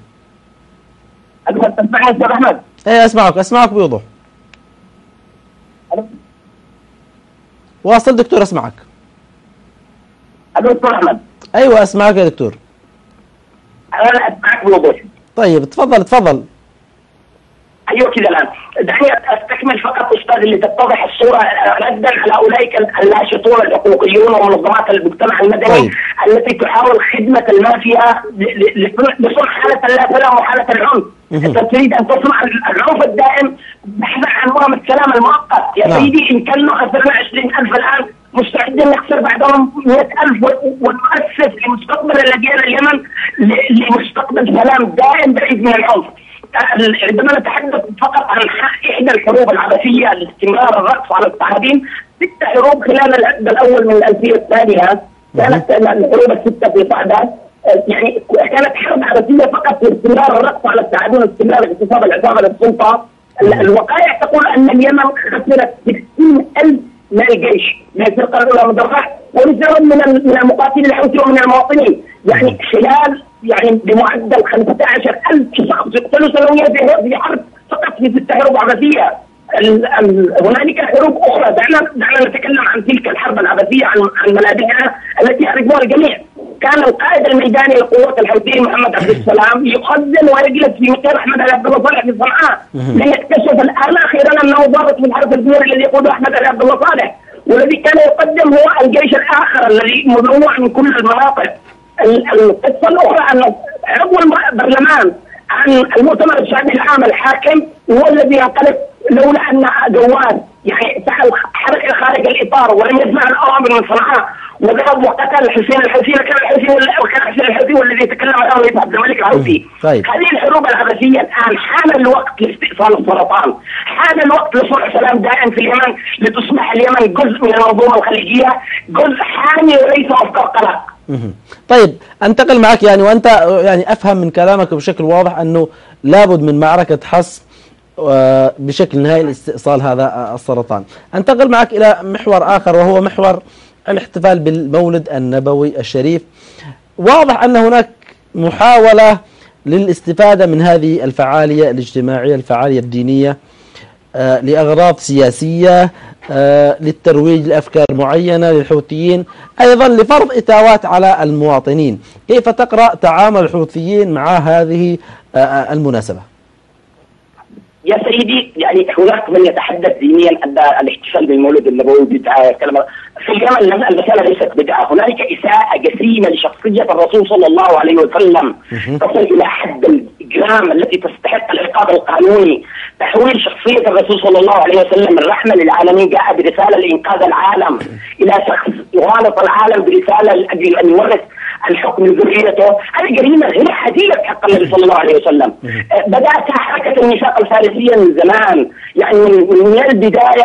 تسمعني أستاذ أحمد؟ ايه اسمعك اسمعك بوضوح. واصل دكتور اسمعك. الو دكتور احمد. ايوه اسمعك يا دكتور. انا اسمعك بوضوح. طيب تفضل تفضل. ايوه كذا الان. دعني استكمل فقط استاذ اللي تتضح الصوره ردا على اولئك الناشطون الحقوقيون ومنظمات المجتمع المدني. طيب. التي تحاول خدمه المافيا لصنع حاله لا سلام وحاله العنف. انت تريد ان تصنع العنف الدائم بحثا عن وهم السلام المؤقت. يا نعم. سيدي ان كنا خسرنا عشرين ألف الان مستعدين نخسر بعدهم مئة ألف ونؤسس لمستقبل اللاجئين اليمن لمستقبل سلام دائم بعيد من العنف. عندما نتحدث فقط عن احدى الحروب العبثيه لاستمرار الرقص على الصحابين، ست حروب خلال العقد الاول من الالفيه الثانيه كانت الحروب السته في صعدان، يعني كانت حرب عبثيه فقط لاستمرار الرقص على الصحابين واستمرار اغتصاب العصابه للسلطه الوقائع تقول أن اليمن خسرت ستين ألف من الجيش من الفرقة الأولى المدرعة ورجال من من المقاتلين الحوثي ومن المواطنين، يعني خلال يعني بمعدل خمسة عشر ألف شخص يقتلوا سنويا في حرب فقط في ست حروب عبثية. هنالك حروب أخرى، دعنا دعنا نتكلم عن تلك الحرب العبثية، عن عن ملاذها التي يعرفها الجميع. كان القائد الميداني للقوات الحوثية محمد عبد السلام يقدم ويجلس في مكان أحمد علي عبد الله صالح في صنعاء، ليكتشف الآن أخيرا أنه ضابط في الحرس الجمهوري الذي يقوده أحمد علي عبد الله صالح، والذي كان يقدم هو الجيش الآخر الذي منوع من كل المناطق. القصة الأخرى أن عضو البرلمان عن المؤتمر الشعبي العام الحاكم هو الذي ينقلب لولا أن جواد يعني فعل حركة خارج الإطار ولم يسمع الأوامر من صنعاء وذهب وقتل حسين الحوثي، كان الحوثي وكان حسين الحوثي والذي يتكلم عنه عبد الملك الحوثي. طيب. هذه الحروب العبثية الآن حان الوقت لاستئصال السرطان، حان الوقت لصنع سلام دائم في اليمن لتصبح اليمن جزء من المنظومة الخليجية، جزء حامي وليس مصدر قلق. طيب انتقل معك يعني، وأنت يعني أفهم من كلامك بشكل واضح أنه لابد من معركة حص بشكل نهائي لاستئصال هذا السرطان. انتقل معك إلى محور آخر وهو محور الاحتفال بالمولد النبوي الشريف. واضح أن هناك محاولة للاستفادة من هذه الفعالية الاجتماعية الفعالية الدينية آه لأغراض سياسية، آه للترويج لأفكار معينة للحوثيين، أيضا لفرض إتاوات على المواطنين. كيف تقرأ تعامل الحوثيين مع هذه آه المناسبة؟ يا سيدي يعني هناك من يتحدث دينيا أن الاحتفال بالمولد النبوي بدعة. كلمة في اليمن المسألة ليست بدعة، هنالك إساءة جسيمة لشخصية الرسول صلى الله عليه وسلم تصل إلى حد الإجرام التي تستحق العقاب القانوني. تحويل شخصية الرسول صلى الله عليه وسلم من رحمة للعالمين جاء برسالة لإنقاذ العالم إلى شخص يغالط العالم برسالة لأجل أن يورث الحكم لذريته. هذه جريمة غير عادية في حق النبي صلى الله عليه وسلم. بدأت حركة النفاق الفارسية من زمان، يعني من البداية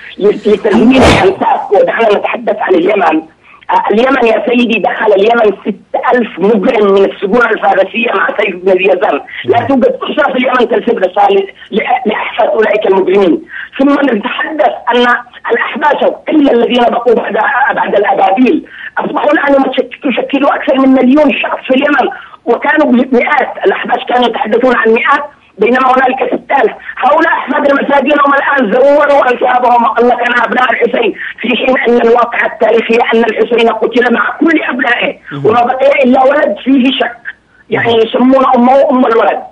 لتزويد الأنفاق. ودعنا نتحدث عن اليمن. اليمن يا سيدي دخل اليمن ستة ألف مجرم من السجون الفارسية مع سيف بن يزن. لا توجد أسرة في اليمن ترسل رسالة لأحفاد أولئك المجرمين. ثم نتحدث أن الأحباش القلة الذين بقوا بعد بعد الأبابيل أصبحوا الآن يشكلوا أكثر من مليون شخص في اليمن، وكانوا مئات. الأحباش كانوا يتحدثون عن مئات بينما هنالك ستة آلاف. هؤلاء أحفاد المساجين هم الآن زوروا أنسابهم وقال لك أنا أبناء الحسين، في حين أن الواقع التاريخي أن الحسين قتل مع كل أبنائه وما بقي إلا ولد فيه شك، يعني يسمون أمه أم الولد.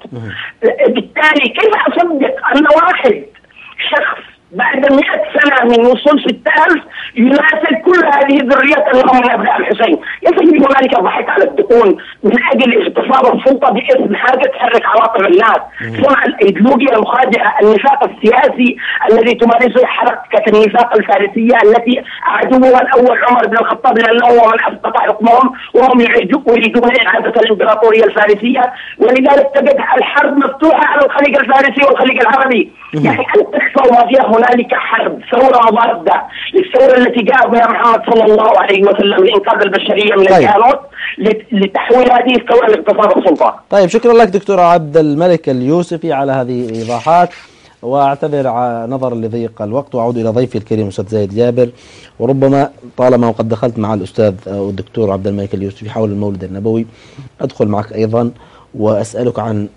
بالتالي كيف أصدق أن واحد شخص بعد مئة سنة من وصول ستة ألف يناسل كل هذه الذريات أنهم من أبناء الحسين؟ يجب هنالك ضحك على الدقون من أجل اغتصاب السلطة باسم حاجة تحرك عواطف الناس. صنع الأيديولوجيا المخادعة، النفاق السياسي الذي تمارسه حركة النفاق الفارسية التي عدوها الأول عمر بن الخطاب لأنه هو من أسقط حكمهم وهم يريدون إعادة الإمبراطورية الفارسية. ولذلك تجد الحرب مفتوحة على الخليج الفارسي والخليج العربي. يعني أن تخفى ما فيها هنالك حرب ثورة مضادة للثورة التي جاء بها محمد صلى الله عليه وسلم لإنقاذ البشرية من طيب. الكهنوت لتحويل هذه الثورة لاغتصاب السلطة. طيب شكرا لك دكتور عبد الملك اليوسفي على هذه الإيضاحات، وأعتذر نظرا لضيق الوقت وأعود إلى ضيفي الكريم الأستاذ زايد جابر. وربما طالما وقد دخلت مع الأستاذ والدكتور عبد الملك اليوسفي حول المولد النبوي أدخل معك أيضا وأسألك عن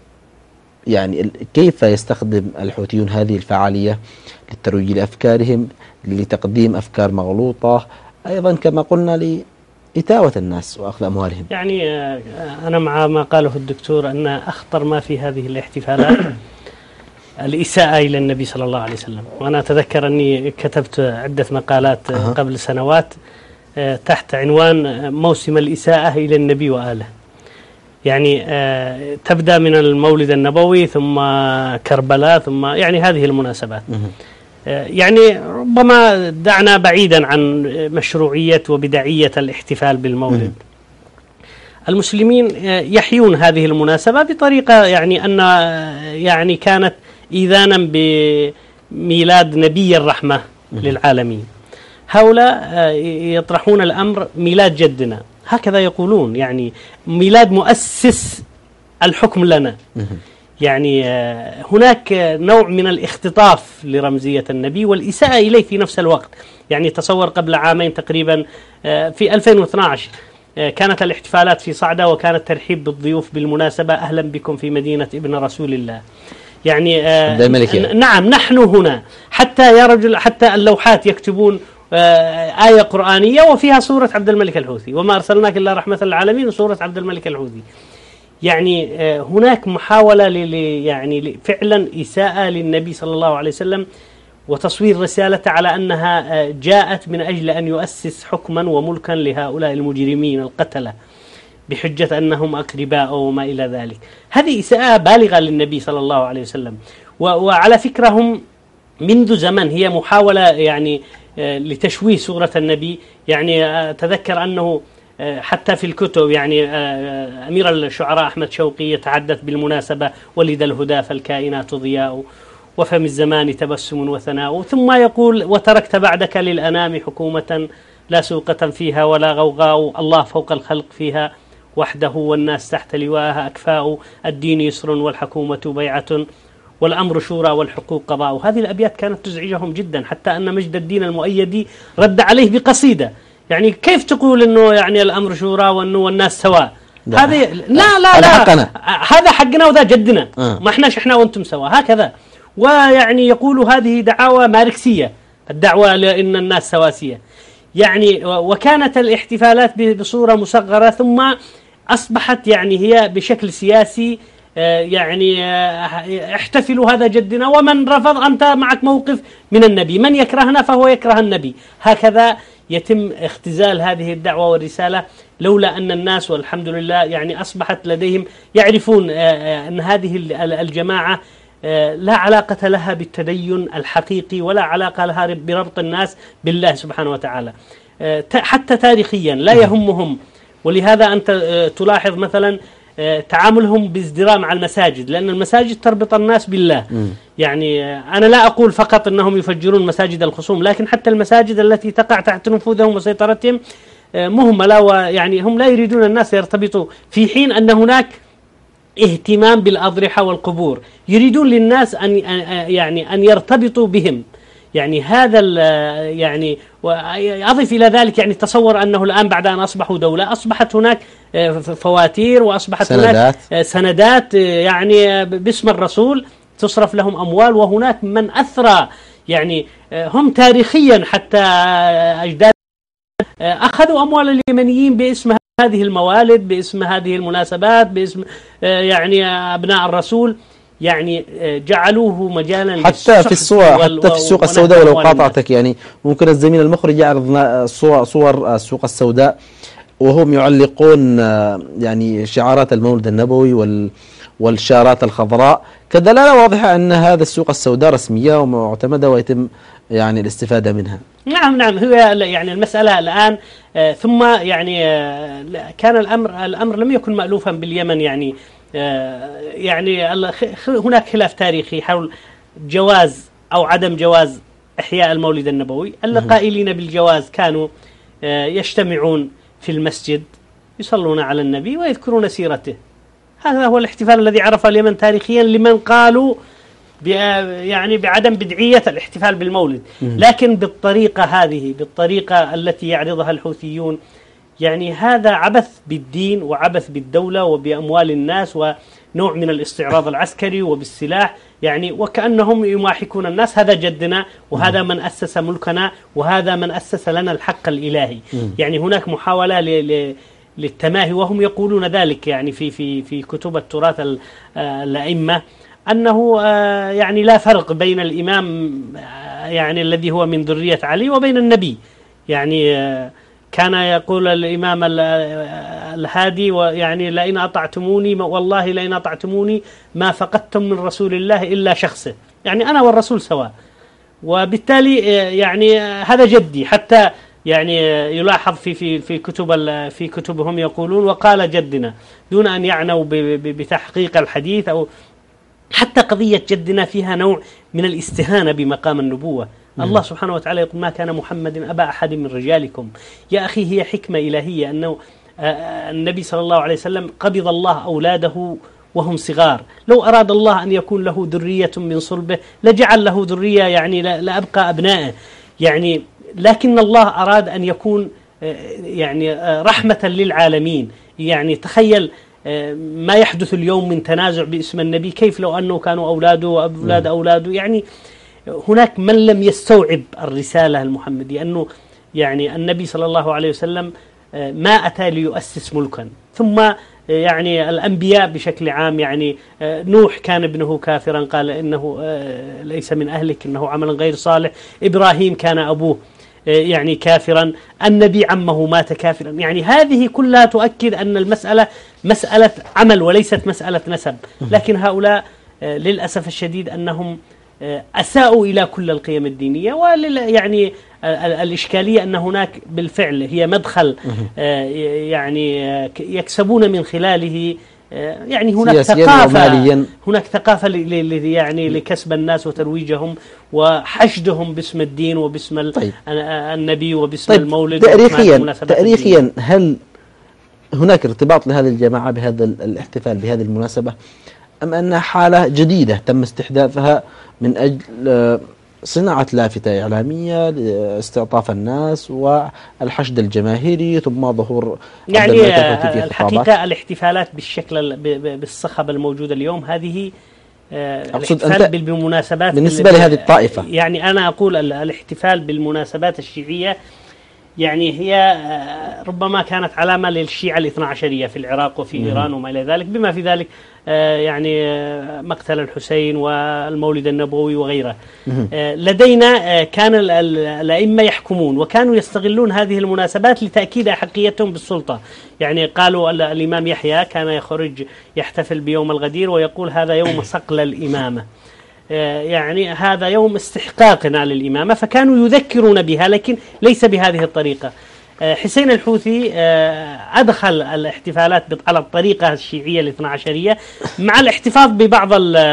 يعني كيف يستخدم الحوثيون هذه الفعالية للترويج لأفكارهم، لتقديم أفكار مغلوطة، أيضا كما قلنا لإتاوة الناس وأخذ أموالهم. يعني أنا مع ما قاله الدكتور أن أخطر ما في هذه الاحتفالات الإساءة إلى النبي صلى الله عليه وسلم. وأنا أتذكر أني كتبت عدة مقالات أه. قبل سنوات تحت عنوان موسم الإساءة إلى النبي وآله. يعني آه تبدأ من المولد النبوي ثم كربلاء ثم يعني هذه المناسبات. آه يعني ربما دعنا بعيدا عن مشروعية وبدعية الاحتفال بالمولد. المسلمين آه يحيون هذه المناسبة بطريقة يعني أن يعني كانت إذانا بميلاد نبي الرحمة للعالمين. هؤلاء آه يطرحون الأمر ميلاد جدنا، هكذا يقولون، يعني ميلاد مؤسس الحكم لنا. يعني هناك نوع من الاختطاف لرمزية النبي والإساءة إليه في نفس الوقت. يعني تصور قبل عامين تقريبا في ألفين واثني عشر كانت الاحتفالات في صعدة، وكان الترحيب بالضيوف بالمناسبة أهلا بكم في مدينة ابن رسول الله. يعني نعم نحن هنا، حتى يا رجل حتى اللوحات يكتبون آية قرآنية وفيها سورة عبد الملك الحوثي، وما أرسلناك إلا رحمة للعالمين وسورة عبد الملك الحوثي. يعني هناك محاولة يعني فعلا إساءة للنبي صلى الله عليه وسلم، وتصوير رسالته على أنها جاءت من أجل أن يؤسس حكما وملكا لهؤلاء المجرمين القتلة بحجة أنهم أقرباء وما إلى ذلك. هذه إساءة بالغة للنبي صلى الله عليه وسلم. وعلى فكرة هم منذ زمن هي محاولة يعني لتشويه صورة النبي. يعني تذكر أنه حتى في الكتب يعني أمير الشعراء أحمد شوقي يتحدث بالمناسبة: ولد الهدى فالكائنات ضياء وفم الزمان تبسم وثناء، ثم يقول: وتركت بعدك للأنام حكومة لا سوقة فيها ولا غوغاء، الله فوق الخلق فيها وحده والناس تحت لواءها أكفاء، الدين يسر والحكومة بيعة والأمر شورى والحقوق قضاء. هذه الأبيات كانت تزعجهم جدا، حتى أن مجد الدين المؤيدي رد عليه بقصيدة: يعني كيف تقول إنه يعني الأمر شورى وإنه والناس سواء؟ هذه لا لا لا حقنا. هذا حقنا وذا جدنا، آه. ما احناش احنا وانتم سواء هكذا. ويعني يقول هذه دعاوى ماركسية، الدعوة لأن الناس سواسية. يعني وكانت الاحتفالات بصورة مصغرة، ثم أصبحت يعني هي بشكل سياسي. يعني احتفلوا هذا جدنا، ومن رفض أنت معك موقف من النبي، من يكرهنا فهو يكره النبي. هكذا يتم اختزال هذه الدعوة والرسالة، لولا أن الناس والحمد لله يعني أصبحت لديهم يعرفون أن هذه الجماعة لا علاقة لها بالتدين الحقيقي، ولا علاقة لها بربط الناس بالله سبحانه وتعالى. حتى تاريخيا لا يهمهم. ولهذا أنت تلاحظ مثلا تعاملهم بازدراء مع المساجد، لأن المساجد تربط الناس بالله. م. يعني أنا لا أقول فقط أنهم يفجرون مساجد الخصوم، لكن حتى المساجد التي تقع تحت نفوذهم وسيطرتهم مهملة، ويعني هم لا يريدون الناس يرتبطوا، في حين أن هناك اهتمام بالأضرحة والقبور، يريدون للناس أن يعني أن يرتبطوا بهم. يعني هذا يعني أضف إلى ذلك، يعني تصور أنه الآن بعد أن أصبحوا دولة أصبحت هناك فواتير وأصبحت سندات. هناك سندات يعني باسم الرسول تصرف لهم أموال، وهناك من أثرى يعني هم تاريخيا حتى أجداد أخذوا أموال اليمنيين باسم هذه الموالد، باسم هذه المناسبات، باسم يعني أبناء الرسول. يعني جعلوه مجالا حتى في الصور، حتى في السوق السوداء. ولو قاطعتك يعني ممكن الزميل المخرج يعرض صور صور السوق السوداء وهم يعلقون يعني شعارات المولد النبوي وال والشارات الخضراء كدلالة واضحة أن هذا السوق السوداء رسمية ومعتمدة ويتم يعني الاستفادة منها. نعم نعم هو يعني المسألة الآن آه ثم يعني آه كان الأمر الأمر لم يكن مألوفا باليمن. يعني آه يعني هناك خلاف تاريخي حول جواز أو عدم جواز إحياء المولد النبوي. القائلين بالجواز كانوا آه يجتمعون في المسجد يصلون على النبي ويذكرون سيرته. هذا هو الاحتفال الذي عرف اليمن تاريخيا لمن قالوا يعني بعدم بدعية الاحتفال بالمولد، لكن بالطريقة هذه، بالطريقة التي يعرضها الحوثيون، يعني هذا عبث بالدين وعبث بالدولة وبأموال الناس ونوع من الاستعراض العسكري وبالسلاح. يعني وكأنهم يماحكون الناس، هذا جدنا وهذا من أسس ملكنا وهذا من أسس لنا الحق الإلهي. يعني هناك محاولة ل للتماهي، وهم يقولون ذلك يعني في في في كتب التراث الأئمة أنه يعني لا فرق بين الإمام يعني الذي هو من ذرية علي وبين النبي. يعني كان يقول الإمام الهادي ويعني لئن أطعتموني والله لئن أطعتموني ما فقدتم من رسول الله إلا شخصه، يعني أنا والرسول سواء. وبالتالي يعني هذا جدي، حتى يعني يلاحظ في في في كتب في كتبهم يقولون وقال جدنا دون أن يعنوا بتحقيق الحديث، أو حتى قضية جدنا فيها نوع من الاستهانة بمقام النبوة. مم. الله سبحانه وتعالى يقول ما كان محمد أبا أحد من رجالكم. يا أخي هي حكمة إلهية أنه النبي صلى الله عليه وسلم قبض الله أولاده وهم صغار. لو أراد الله أن يكون له ذرية من صلبه لجعل له ذرية، يعني لأبقى أبنائه يعني، لكن الله أراد أن يكون يعني رحمة للعالمين. يعني تخيل ما يحدث اليوم من تنازع باسم النبي، كيف لو أنه كانوا أولاده وأولاد أولاده. يعني هناك من لم يستوعب الرسالة المحمدية، أنه يعني النبي صلى الله عليه وسلم ما أتى ليؤسس ملكا. ثم يعني الأنبياء بشكل عام، يعني نوح كان ابنه كافرا قال إنه ليس من أهلك إنه عمل غير صالح. إبراهيم كان أبوه يعني كافرا. النبي عمه مات كافرا. يعني هذه كلها تؤكد أن المسألة مسألة عمل وليست مسألة نسب. لكن هؤلاء للأسف الشديد أنهم أساءوا إلى كل القيم الدينية. ولل يعني الإشكالية أن هناك بالفعل هي مدخل يعني يكسبون من خلاله، يعني هناك ثقافة هناك ثقافة يعني لكسب الناس وترويجهم وحشدهم باسم الدين وباسم طيب. النبي وباسم طيب. المولد. تاريخيا تاريخيا هل هناك ارتباط لهذه الجماعة بهذا الاحتفال بهذه المناسبة، أم أنها حالة جديدة تم استحداثها من أجل صناعة لافتة إعلامية لاستعطاف الناس والحشد الجماهيري ثم ظهور يعني الحقيقة الاحتفالات بالشكل بالصخب الموجودة اليوم هذه الاحتفال بالمناسبات بالنسبة لهذه الطائفة. يعني أنا أقول الاحتفال بالمناسبات الشيعية يعني هي ربما كانت علامة للشيعة الاثنى عشرية في العراق وفي مم. إيران وما إلى ذلك، بما في ذلك يعني مقتل الحسين والمولد النبوي وغيره. مم. لدينا كان الأئمة يحكمون وكانوا يستغلون هذه المناسبات لتأكيد أحقيتهم بالسلطة. يعني قالوا الإمام يحيى كان يخرج يحتفل بيوم الغدير ويقول هذا يوم صقل الإمامة، يعني هذا يوم استحقاقنا للإمامة، فكانوا يذكرون بها لكن ليس بهذه الطريقة. حسين الحوثي أدخل الاحتفالات على الطريقة الشيعية الاثنى عشرية مع الاحتفاظ ببعض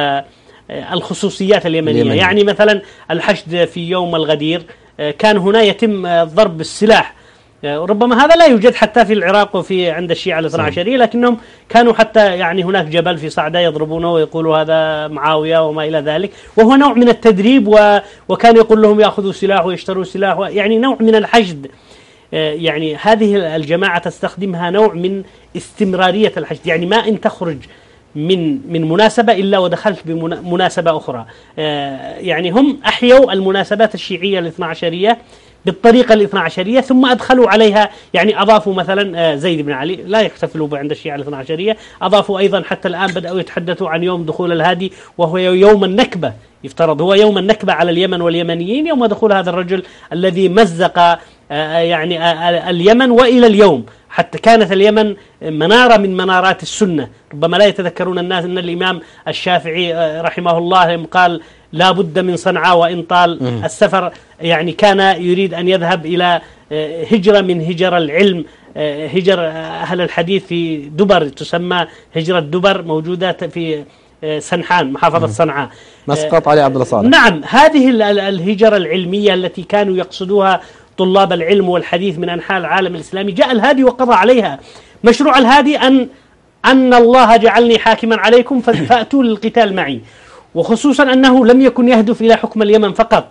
الخصوصيات اليمنية. اليمنية. يعني مثلا الحشد في يوم الغدير كان هنا يتم ضرب السلاح، ربما هذا لا يوجد حتى في العراق وفي عند الشيعة الاثنى عشرية، لكنهم كانوا حتى يعني هناك جبل في صعدة يضربونه ويقولوا هذا معاوية وما إلى ذلك، وهو نوع من التدريب و... وكان يقول لهم يأخذوا سلاح ويشتروا سلاح و... يعني نوع من الحشد. يعني هذه الجماعة تستخدمها نوع من استمرارية الحشد، يعني ما إن تخرج من من مناسبة إلا ودخلت بمناسبة أخرى. يعني هم أحيوا المناسبات الشيعية الاثنى عشرية بالطريقة الاثنى عشرية ثم أدخلوا عليها، يعني أضافوا مثلا زيد بن علي لا يحتفلوا عند الشيعة الاثنى عشرية، أضافوا أيضا حتى الآن بدأوا يتحدثوا عن يوم دخول الهادي وهو يوم النكبة، يفترض هو يوم النكبة على اليمن واليمنيين يوم دخول هذا الرجل الذي مزق يعني اليمن. وإلى اليوم حتى كانت اليمن منارة من منارات السنة. ربما لا يتذكرون الناس أن الإمام الشافعي رحمه الله قال لا بد من صنعاء وإن طال السفر، يعني كان يريد أن يذهب إلى هجرة من هجر العلم، هجر أهل الحديث في دبر تسمى هجرة دبر، موجودة في سنحان محافظة صنعاء، مسقط علي عبد الله صالح. نعم، هذه الهجرة العلمية التي كانوا يقصدوها طلاب العلم والحديث من أنحاء العالم الإسلامي، جاء الهادي وقضى عليها. مشروع الهادي أن أن الله جعلني حاكما عليكم فأتوا للقتال معي، وخصوصا أنه لم يكن يهدف إلى حكم اليمن فقط،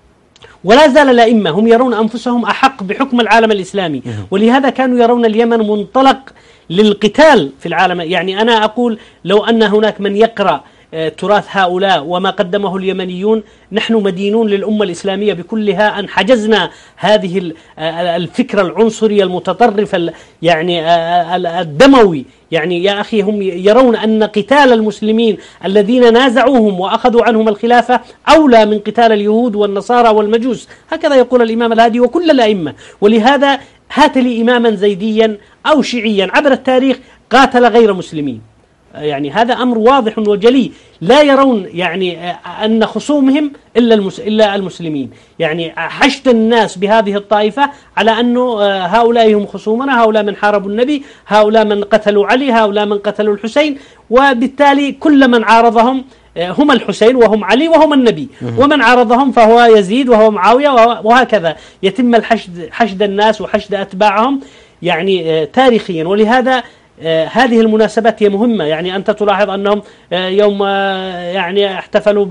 ولا زال الأئمة هم يرون أنفسهم أحق بحكم العالم الإسلامي، ولهذا كانوا يرون اليمن منطلق للقتال في العالم. يعني أنا أقول لو أن هناك من يقرأ تراث هؤلاء وما قدمه اليمنيون، نحن مدينون للأمة الإسلامية بكلها أن حجزنا هذه الفكرة العنصرية المتطرف يعني الدموي. يعني يا أخي هم يرون أن قتال المسلمين الذين نازعوهم وأخذوا عنهم الخلافة أولى من قتال اليهود والنصارى والمجوس، هكذا يقول الإمام الهادي وكل الأئمة. ولهذا هات لي إماما زيديا أو شيعيا عبر التاريخ قاتل غير مسلمين، يعني هذا أمر واضح وجلي. لا يرون يعني أن خصومهم إلا المس... إلا المسلمين، يعني حشد الناس بهذه الطائفة على أنه هؤلاء هم خصومنا، هؤلاء من حاربوا النبي، هؤلاء من قتلوا علي، هؤلاء من قتلوا الحسين، وبالتالي كل من عارضهم هم الحسين وهم علي وهم النبي، ومن عارضهم فهو يزيد وهو معاوية، وهكذا يتم الحشد حشد الناس وحشد أتباعهم يعني تاريخيا. ولهذا آه هذه المناسبات هي مهمة. يعني أنت تلاحظ أنهم آه يوم آه يعني احتفلوا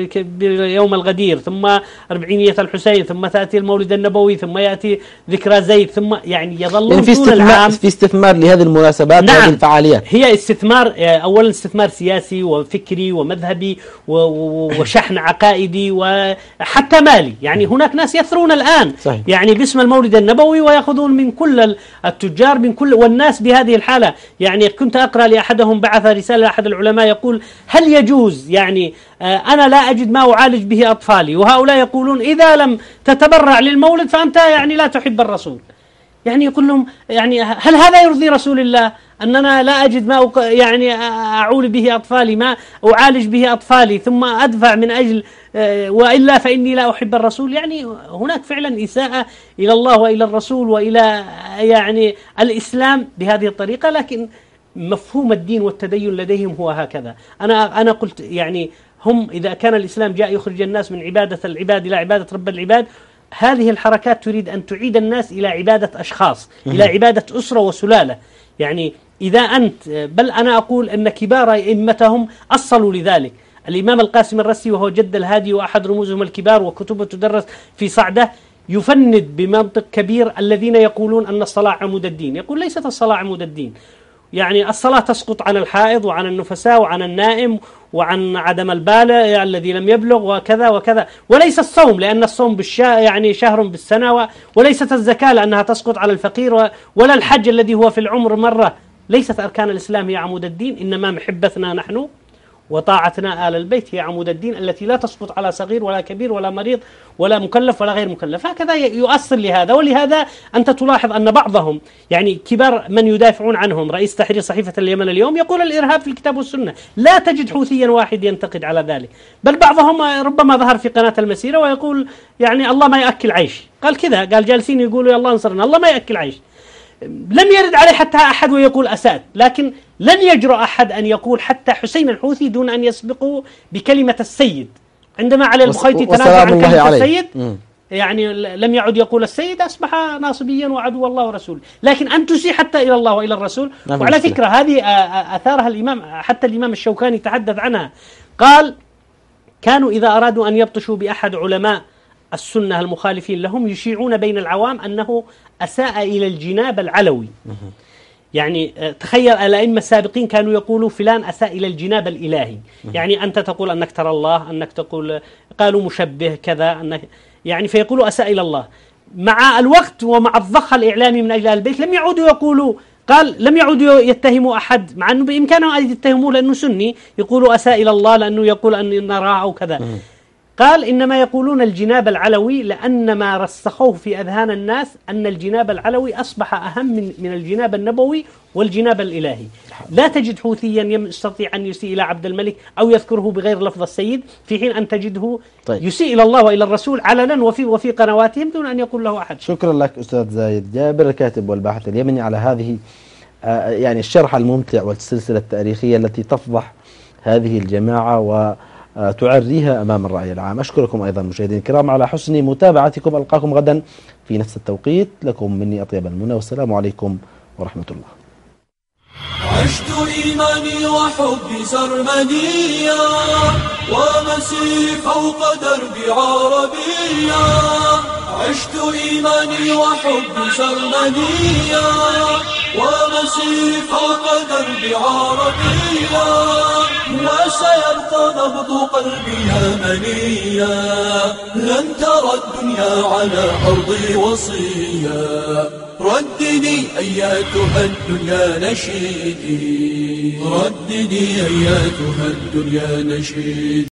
بيوم الغدير، ثم أربعينية الحسين، ثم تأتي المولد النبوي، ثم يأتي ذكرى زيد، ثم يعني يظلون يعني في طول العام في استثمار لهذه المناسبات. نعم. وهذه الفعاليات هي استثمار، أولا استثمار سياسي وفكري ومذهبي وشحن عقائدي وحتى مالي. يعني هناك ناس يثرون الآن صحيح. يعني باسم المولد النبوي ويأخذون من كل التجار من كل والناس بهذه الحالة. يعني كنت أقرأ لأحدهم بعث رسالة لأحد العلماء يقول هل يجوز يعني أنا لا أجد ما أعالج به أطفالي، وهؤلاء يقولون إذا لم تتبرع للمولد فأنت يعني لا تحب الرسول. يعني يقول لهم يعني هل هذا يرضي رسول الله أننا لا أجد ما يعني أعول به أطفالي، ما أعالج به أطفالي، ثم أدفع من أجل وإلا فإني لا أحب الرسول؟ يعني هناك فعلا إساءة إلى الله وإلى الرسول وإلى يعني الإسلام بهذه الطريقة. لكن مفهوم الدين والتدين لديهم هو هكذا. أنا أنا قلت يعني هم إذا كان الإسلام جاء يخرج الناس من عبادة العباد إلى عبادة رب العباد، هذه الحركات تريد أن تعيد الناس إلى عبادة أشخاص، إلى عبادة أسرة وسلالة. يعني إذا أنت بل أنا أقول أن كبار أئمتهم أصلوا لذلك. الإمام القاسم الرسي وهو جد الهادي وأحد رموزهم الكبار وكتبه تدرس في صعدة يفند بمنطق كبير الذين يقولون أن الصلاة عمود الدين. يقول ليست الصلاة عمود الدين. يعني الصلاة تسقط عن الحائض وعن النفساء وعن النائم وعن عدم البالغ الذي لم يبلغ وكذا وكذا، وليس الصوم لأن الصوم بالشا يعني شهر بالسنة، وليست الزكاة لأنها تسقط على الفقير، ولا الحج الذي هو في العمر مرة. ليست أركان الإسلام هي عمود الدين، إنما محبتنا نحن وطاعتنا آل البيت هي عمود الدين التي لا تسقط على صغير ولا كبير ولا مريض ولا مكلف ولا غير مكلف. هكذا يؤصل لهذا. ولهذا أنت تلاحظ أن بعضهم يعني كبار من يدافعون عنهم، رئيس تحرير صحيفة اليمن اليوم يقول الإرهاب في الكتاب والسنة، لا تجد حوثيا واحد ينتقد على ذلك. بل بعضهم ربما ظهر في قناة المسيرة ويقول يعني الله ما يأكل عيش، قال كذا، قال جالسين يقولوا يا الله انصرنا، الله ما يأكل عيش. لم يرد عليه حتى أحد ويقول أساد، لكن لن يجرؤ أحد أن يقول حتى حسين الحوثي دون أن يسبقه بكلمة السيد. عندما علي البخيتي تنازع عن كلمة السيد م. يعني لم يعد يقول السيد، أصبح ناصبيا وعدو الله ورسوله. لكن أن تسيء حتى إلى الله وإلى الرسول. وعلى فكرة هذه أثارها الإمام، حتى الإمام الشوكاني تحدث عنها، قال كانوا إذا أرادوا أن يبطشوا بأحد علماء السنة المخالفين لهم يشيعون بين العوام أنه أساء إلى الجناب العلوي. يعني تخيل الأئمة السابقين كانوا يقولوا فلان أساء إلى الجناب الإلهي. يعني أنت تقول أنك ترى الله، أنك تقول قالوا مشبه كذا، أنك يعني فيقولوا أساء إلى الله. مع الوقت ومع الضخ الإعلامي من أجل البيت لم يعودوا يقولوا، قال لم يعودوا يتهموا أحد، مع أنه بإمكانهم أن يتهموه لأنه سني، يقولوا أساء إلى الله لأنه يقول أن نراه أو كذا. قال إنما يقولون الجناب العلوي لأن ما رسخوه في أذهان الناس أن الجناب العلوي أصبح أهم من, من الجناب النبوي والجناب الإلهي. لا تجد حوثيا يستطيع أن يسيء إلى عبد الملك أو يذكره بغير لفظ السيد، في حين أن تجده طيب. يسيء إلى الله وإلى الرسول علنا وفي وفي قنواتهم دون أن يقول له أحد. شكرا لك أستاذ زايد جابر الكاتب والباحث اليمني على هذه آه يعني الشرح الممتع والسلسلة التاريخية التي تفضح هذه الجماعة و تعريها أمام الرأي العام. أشكركم أيضا مشاهدينا الكرام على حسن متابعتكم. ألقاكم غدا في نفس التوقيت. لكم مني أطيب المنى والسلام عليكم ورحمة الله. عشت إيماني وحبي سرمديا ومسير فوق درب عربيا. عشت إيماني وحبي سرمديا ومسير فوق درب عربيا. وسيبقى نبض قلبي يمنيا، لن ترى الدنيا على أرضي وصيا. رددي أياتها الدنيا نشيدي، رددي أياتها الدنيا نشيدي.